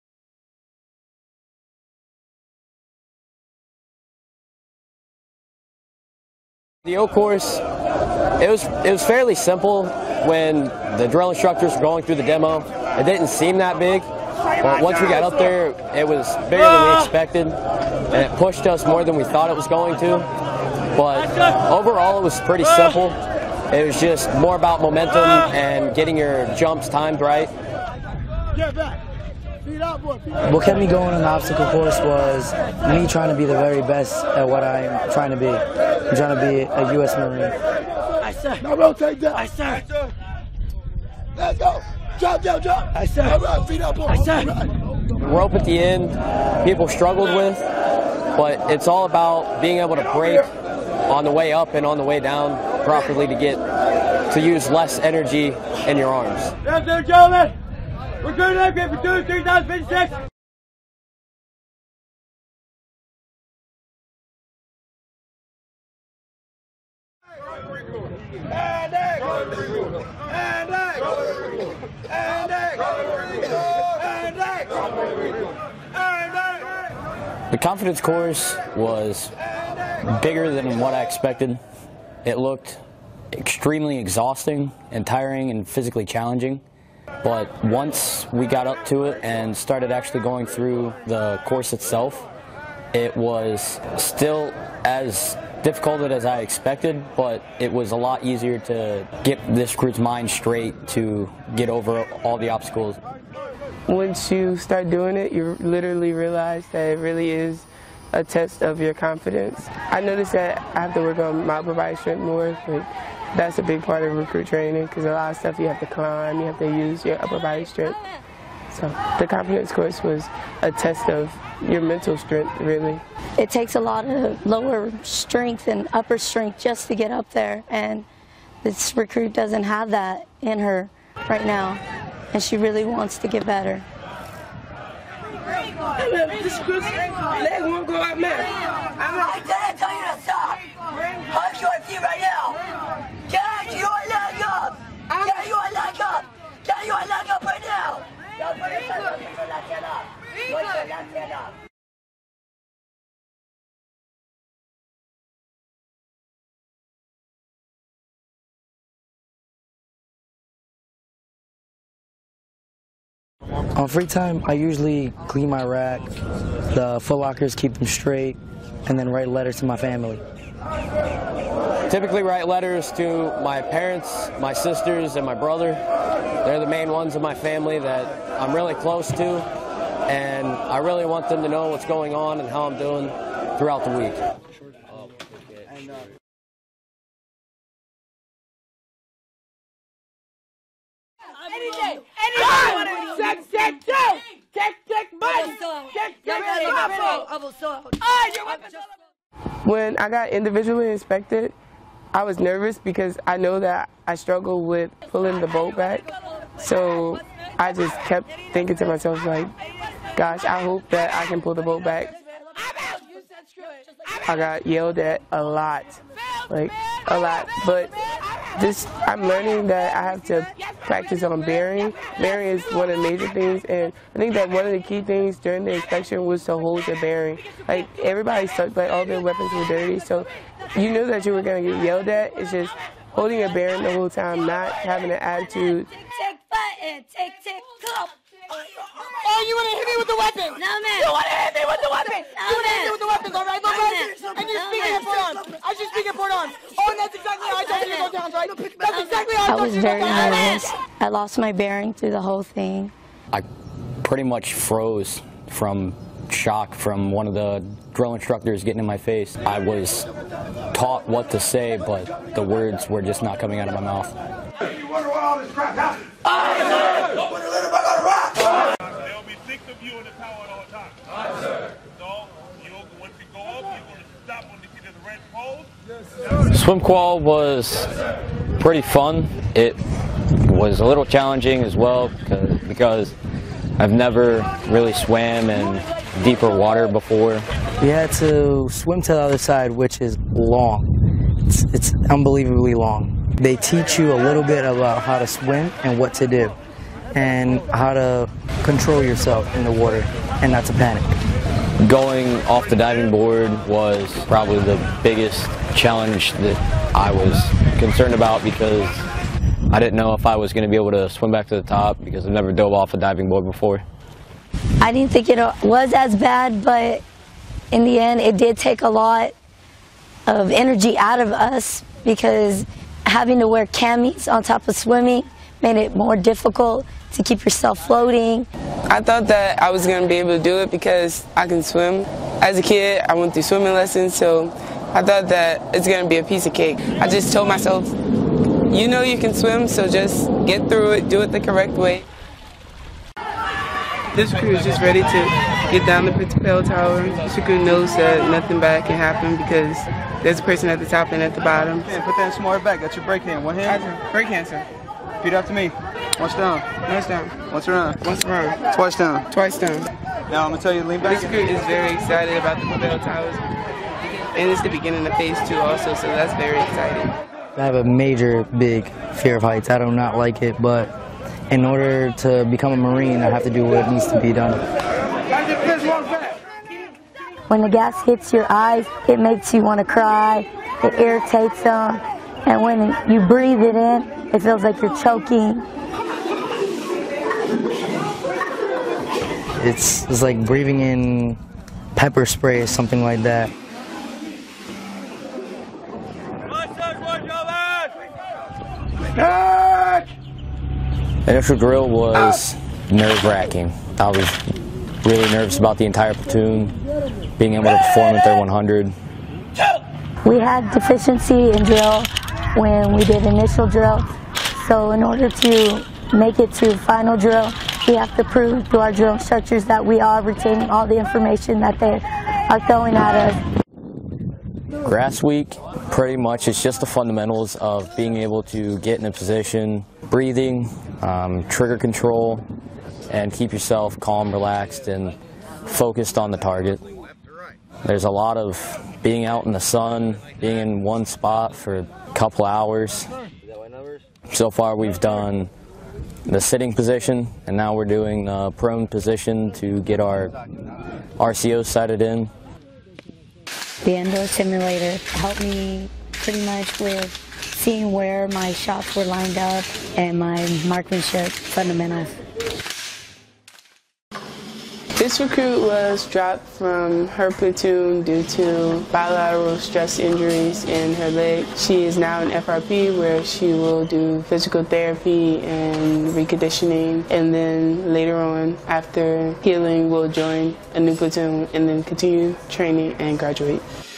The O course, it was fairly simple when the drill instructors were going through the demo. It didn't seem that big, but once we got up there, it was bigger than we expected, and it pushed us more than we thought it was going to. But overall, it was pretty simple. It was just more about momentum and getting your jumps timed right. Get back. What kept me going on the obstacle course was me trying to be the very best at what I'm trying to be. I'm trying to be a U.S. Marine. Aye, sir. Now rotate down. Aye, sir. Let's go. Drop. Aye, sir. All right, feet up. Aye, sir. Rope at the end, people struggled with, but it's all about being able to break on the way up and on the way down properly to use less energy in your arms. Yes, sir, gentlemen. Recruit life grade for 3056. The confidence course was bigger than what I expected. It looked extremely exhausting and tiring and physically challenging. But once we got up to it and started actually going through the course itself, it was still as difficult as I expected, but it was a lot easier to get this recruit's mind straight to get over all the obstacles. Once you start doing it, you literally realize that it really is a test of your confidence. I noticed that I have to work on my upper body strength more. Like, that's a big part of recruit training because a lot of stuff you have to climb, you have to use your upper body strength. So the confidence course was a test of your mental strength, really. It takes a lot of lower strength and upper strength just to get up there, and this recruit doesn't have that in her right now, and she really wants to get better. This leg won't go out, man. I didn't tell you to stop. Hug your feet right now. Get your leg up. Get your leg up. Get your leg up right now. Don't put your left hand up. Put your left hand up. On free time, I usually clean my rack, the foot lockers, keep them straight, and then write letters to my family. Typically write letters to my parents, my sisters, and my brother. They're the main ones in my family that I'm really close to, and I really want them to know what's going on and how I'm doing throughout the week. When I got individually inspected, I was nervous because I know that I struggle with pulling the bolt back. So I just kept thinking to myself, like, gosh, I hope that I can pull the bolt back. I got yelled at a lot, like a lot, but I'm learning that I have to practice on bearing. Bearing is one of the major things, and I think that one of the key things during the inspection was to hold your bearing. Like, everybody sucked, like all their weapons were dirty, so you knew that you were going to get yelled at. It's just holding your bearing the whole time, not having an attitude. Tick button, tick, go. Oh, you want to hit me with the weapon? No, man. You want to hit me with the weapon? No, you want to hit man. me with the weapons, all right, No, little man. man? And you're No, speaking man. it for on. I should speak it for on. Oh, and that's exactly how I told you to go down, right? That's exactly how I I told was you to go very down. nervous. I lost my bearing through the whole thing. I pretty much froze from shock from one of the drill instructors getting in my face. I was taught what to say, but the words were just not coming out of my mouth. You wonder why all this crap happened? They'll be six of you in the tower at all times. So, once you go up, you're going to stop when you see the red pole. Swim qual was pretty fun. It was a little challenging as well because I've never really swam in deeper water before. We had to swim to the other side, which is long. It's unbelievably long. They teach you a little bit about how to swim and what to do, and how to control yourself in the water and not to panic. Going off the diving board was probably the biggest challenge that I was concerned about because I didn't know if I was going to be able to swim back to the top because I've never dove off a diving board before. I didn't think it was as bad, but in the end, it did take a lot of energy out of us because having to wear camis on top of swimming made it more difficult to keep yourself floating. I thought that I was going to be able to do it because I can swim. As a kid, I went through swimming lessons, so I thought that it's going to be a piece of cake. I just told myself, you know you can swim, so just get through it, do it the correct way. This crew is just ready to get down the bell tower. This crew knows that nothing bad can happen because there's a person at the top and at the bottom. Yeah, put that smart back. That's your break hand. One hand? Break hand, sir. Repeat after me. Once down. Once down. Once around. Once around. Twice down. Twice down. Now I'm going to tell you to lean back. This recruit is very excited about the Mobile Towers. And it's the beginning of phase 2 also, so that's very exciting. I have a major, big fear of heights. I do not like it, but in order to become a Marine, I have to do what needs to be done. When the gas hits your eyes, it makes you want to cry. It irritates them. And when you breathe it in, it feels like you're choking. It's like breathing in pepper spray or something like that. Initial drill was nerve-wracking. I was really nervous about the entire platoon, being able to perform at their 100. We had deficiency in drill when we did initial drill. So in order to make it to final drill, we have to prove to our drill instructors that we are retaining all the information that they are throwing at us. Grass week, pretty much it's just the fundamentals of being able to get in a position, breathing, trigger control, and keep yourself calm, relaxed, and focused on the target. There's a lot of being out in the sun, being in one spot for a couple hours. So far we've done the sitting position, and now we're doing the prone position to get our RCOs sighted in. The indoor simulator helped me pretty much with seeing where my shots were lined up and my marksmanship fundamentals. This recruit was dropped from her platoon due to bilateral stress injuries in her leg. She is now in FRP, where she will do physical therapy and reconditioning, and then later on, after healing, will join a new platoon and then continue training and graduate.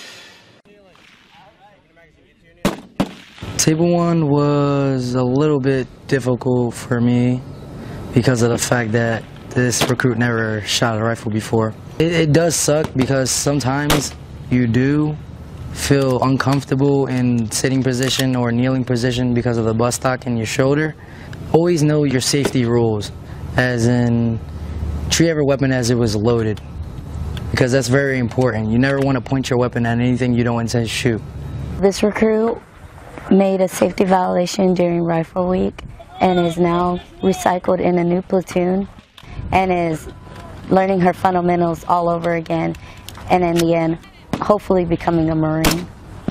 Table 1 was a little bit difficult for me because of the fact that this recruit never shot a rifle before. It does suck because sometimes you do feel uncomfortable in sitting position or kneeling position because of the butt stock in your shoulder. Always know your safety rules, as in treat every weapon as it was loaded, because that's very important. You never want to point your weapon at anything you don't intend to shoot. This recruit made a safety violation during rifle week and is now recycled in a new platoon and is learning her fundamentals all over again, and in the end, hopefully becoming a Marine.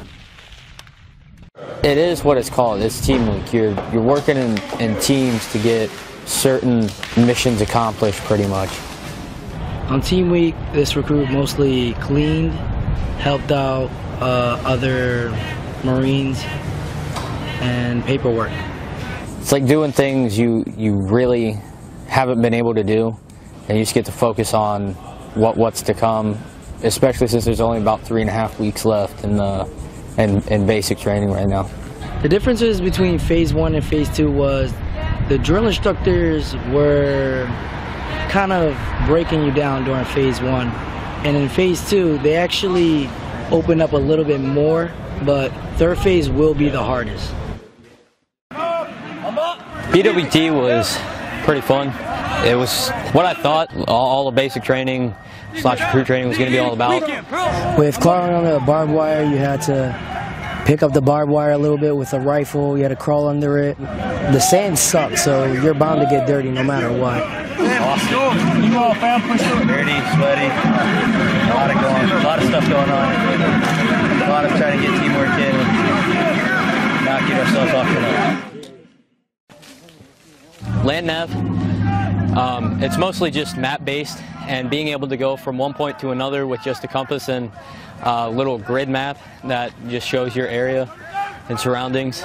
It is what it's called. It's teamwork. You're working in teams to get certain missions accomplished, pretty much. On team week, this recruit mostly cleaned, helped out other Marines, and paperwork. It's like doing things you really haven't been able to do, and you just get to focus on what's to come, especially since there's only about 3.5 weeks left in basic training right now. The differences between phase 1 and phase 2 was the drill instructors were kind of breaking you down during phase 1, and in phase 2 they actually opened up a little bit more, but third phase will be the hardest. PWT was pretty fun. It was what I thought all the basic training / recruit training was going to be all about. With crawling on the barbed wire, you had to pick up the barbed wire a little bit with a rifle. You had to crawl under it. The sand sucks, so you're bound to get dirty no matter what. Awesome. Dirty, sweaty, a lot of stuff going on. A lot of trying to get teamwork in and not get ourselves off the net. Land nav, it's mostly just map-based, and being able to go from one point to another with just a compass and a little grid map that just shows your area and surroundings.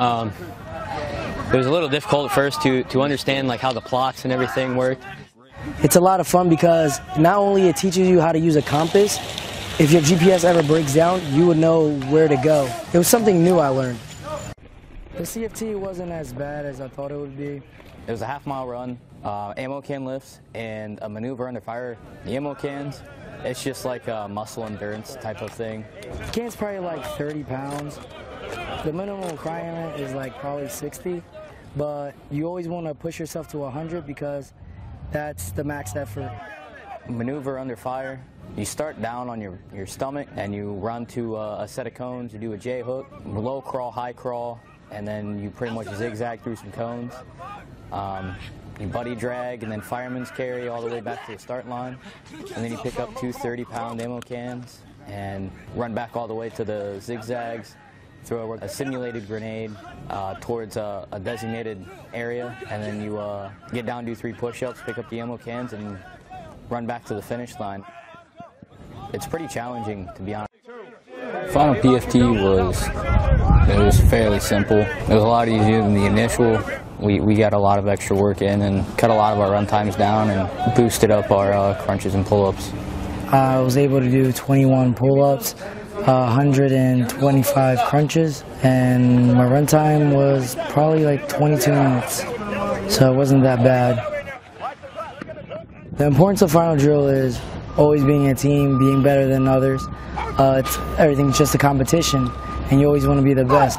It was a little difficult at first to understand like how the plots and everything work. It's a lot of fun because not only it teaches you how to use a compass, if your GPS ever breaks down, you would know where to go. It was something new I learned. The CFT wasn't as bad as I thought it would be. It was a half-mile run, ammo can lifts, and a maneuver under fire. The ammo cans, it's just like a muscle endurance type of thing. The can's probably like 30 pounds. The minimum requirement is like probably 60, but you always want to push yourself to 100 because that's the max effort. Maneuver under fire. You start down on your stomach and you run to a set of cones. You do a J hook, low crawl, high crawl, and then you pretty much zigzag through some cones. You buddy drag and then fireman's carry all the way back to the start line. And then you pick up two 30-pound ammo cans and run back all the way to the zigzags, throw a simulated grenade towards a designated area, and then you get down, do 3 push-ups, pick up the ammo cans, and run back to the finish line. It's pretty challenging, to be honest. Final PFT was fairly simple. It was a lot easier than the initial. We got a lot of extra work in and cut a lot of our run times down and boosted up our crunches and pull-ups. I was able to do 21 pull-ups, 125 crunches, and my run time was probably like 22 minutes, so it wasn't that bad. The importance of final drill is always being a team, being better than others. Everything's just a competition, and you always want to be the best.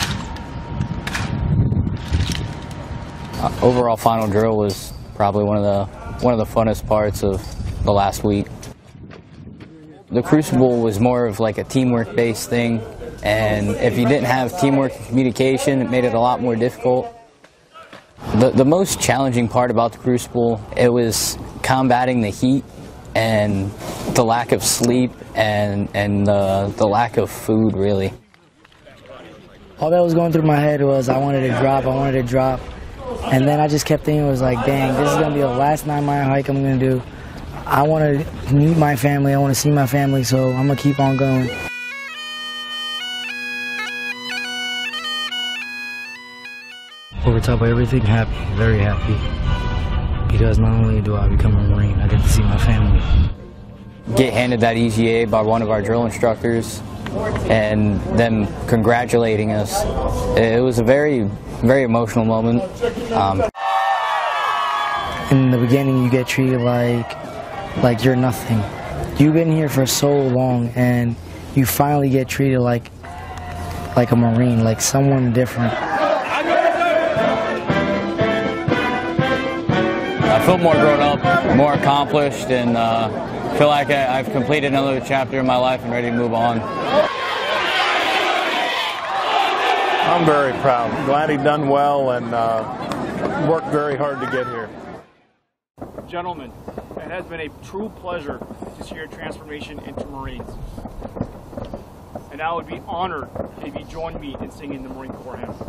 Overall, final drill was probably one of the funnest parts of the last week. The Crucible was more of like a teamwork-based thing, and if you didn't have teamwork and communication, it made it a lot more difficult. The most challenging part about the Crucible, it was combating the heat and the lack of sleep and the lack of food, really. All that was going through my head was I wanted to drop, and then I just kept thinking, it was like, dang, this is going to be the last 9-mile hike I'm going to do. I want to meet my family, I want to see my family, so I'm going to keep on going. Over top of everything, happy, very happy. Because not only do I become a Marine, I get to see my family. Get handed that EGA by one of our drill instructors and them congratulating us. It was a very, very emotional moment. In the beginning, you get treated like you're nothing. You've been here for so long, and you finally get treated like a Marine, like someone different. I feel more grown up, more accomplished, and feel like I've completed another chapter in my life and ready to move on. I'm very proud. Glad he done well and worked very hard to get here. Gentlemen, it has been a true pleasure to see your transformation into Marines. And I would be honored if you joined me in singing the Marine Corps hymn.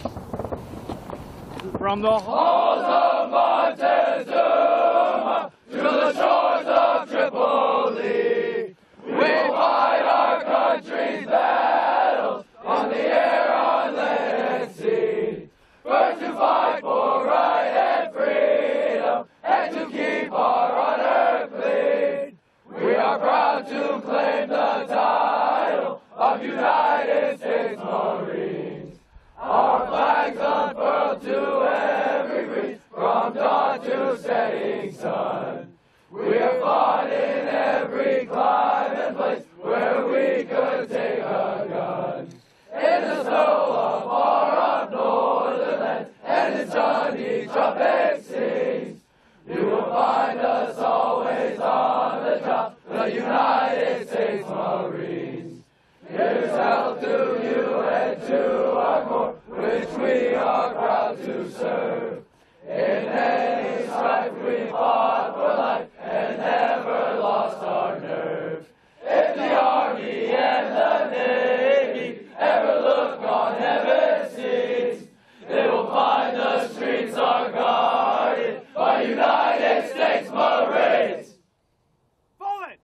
From the halls of Montezuma to the shores of Tripoli, we fight our country's battles on the air, on land and sea. First to fight for right and freedom, and to keep our honor clean. We are proud to claim the title of United States Marines. Our flags unfurled to every breeze, from dawn to setting sun. We are fought in every climate.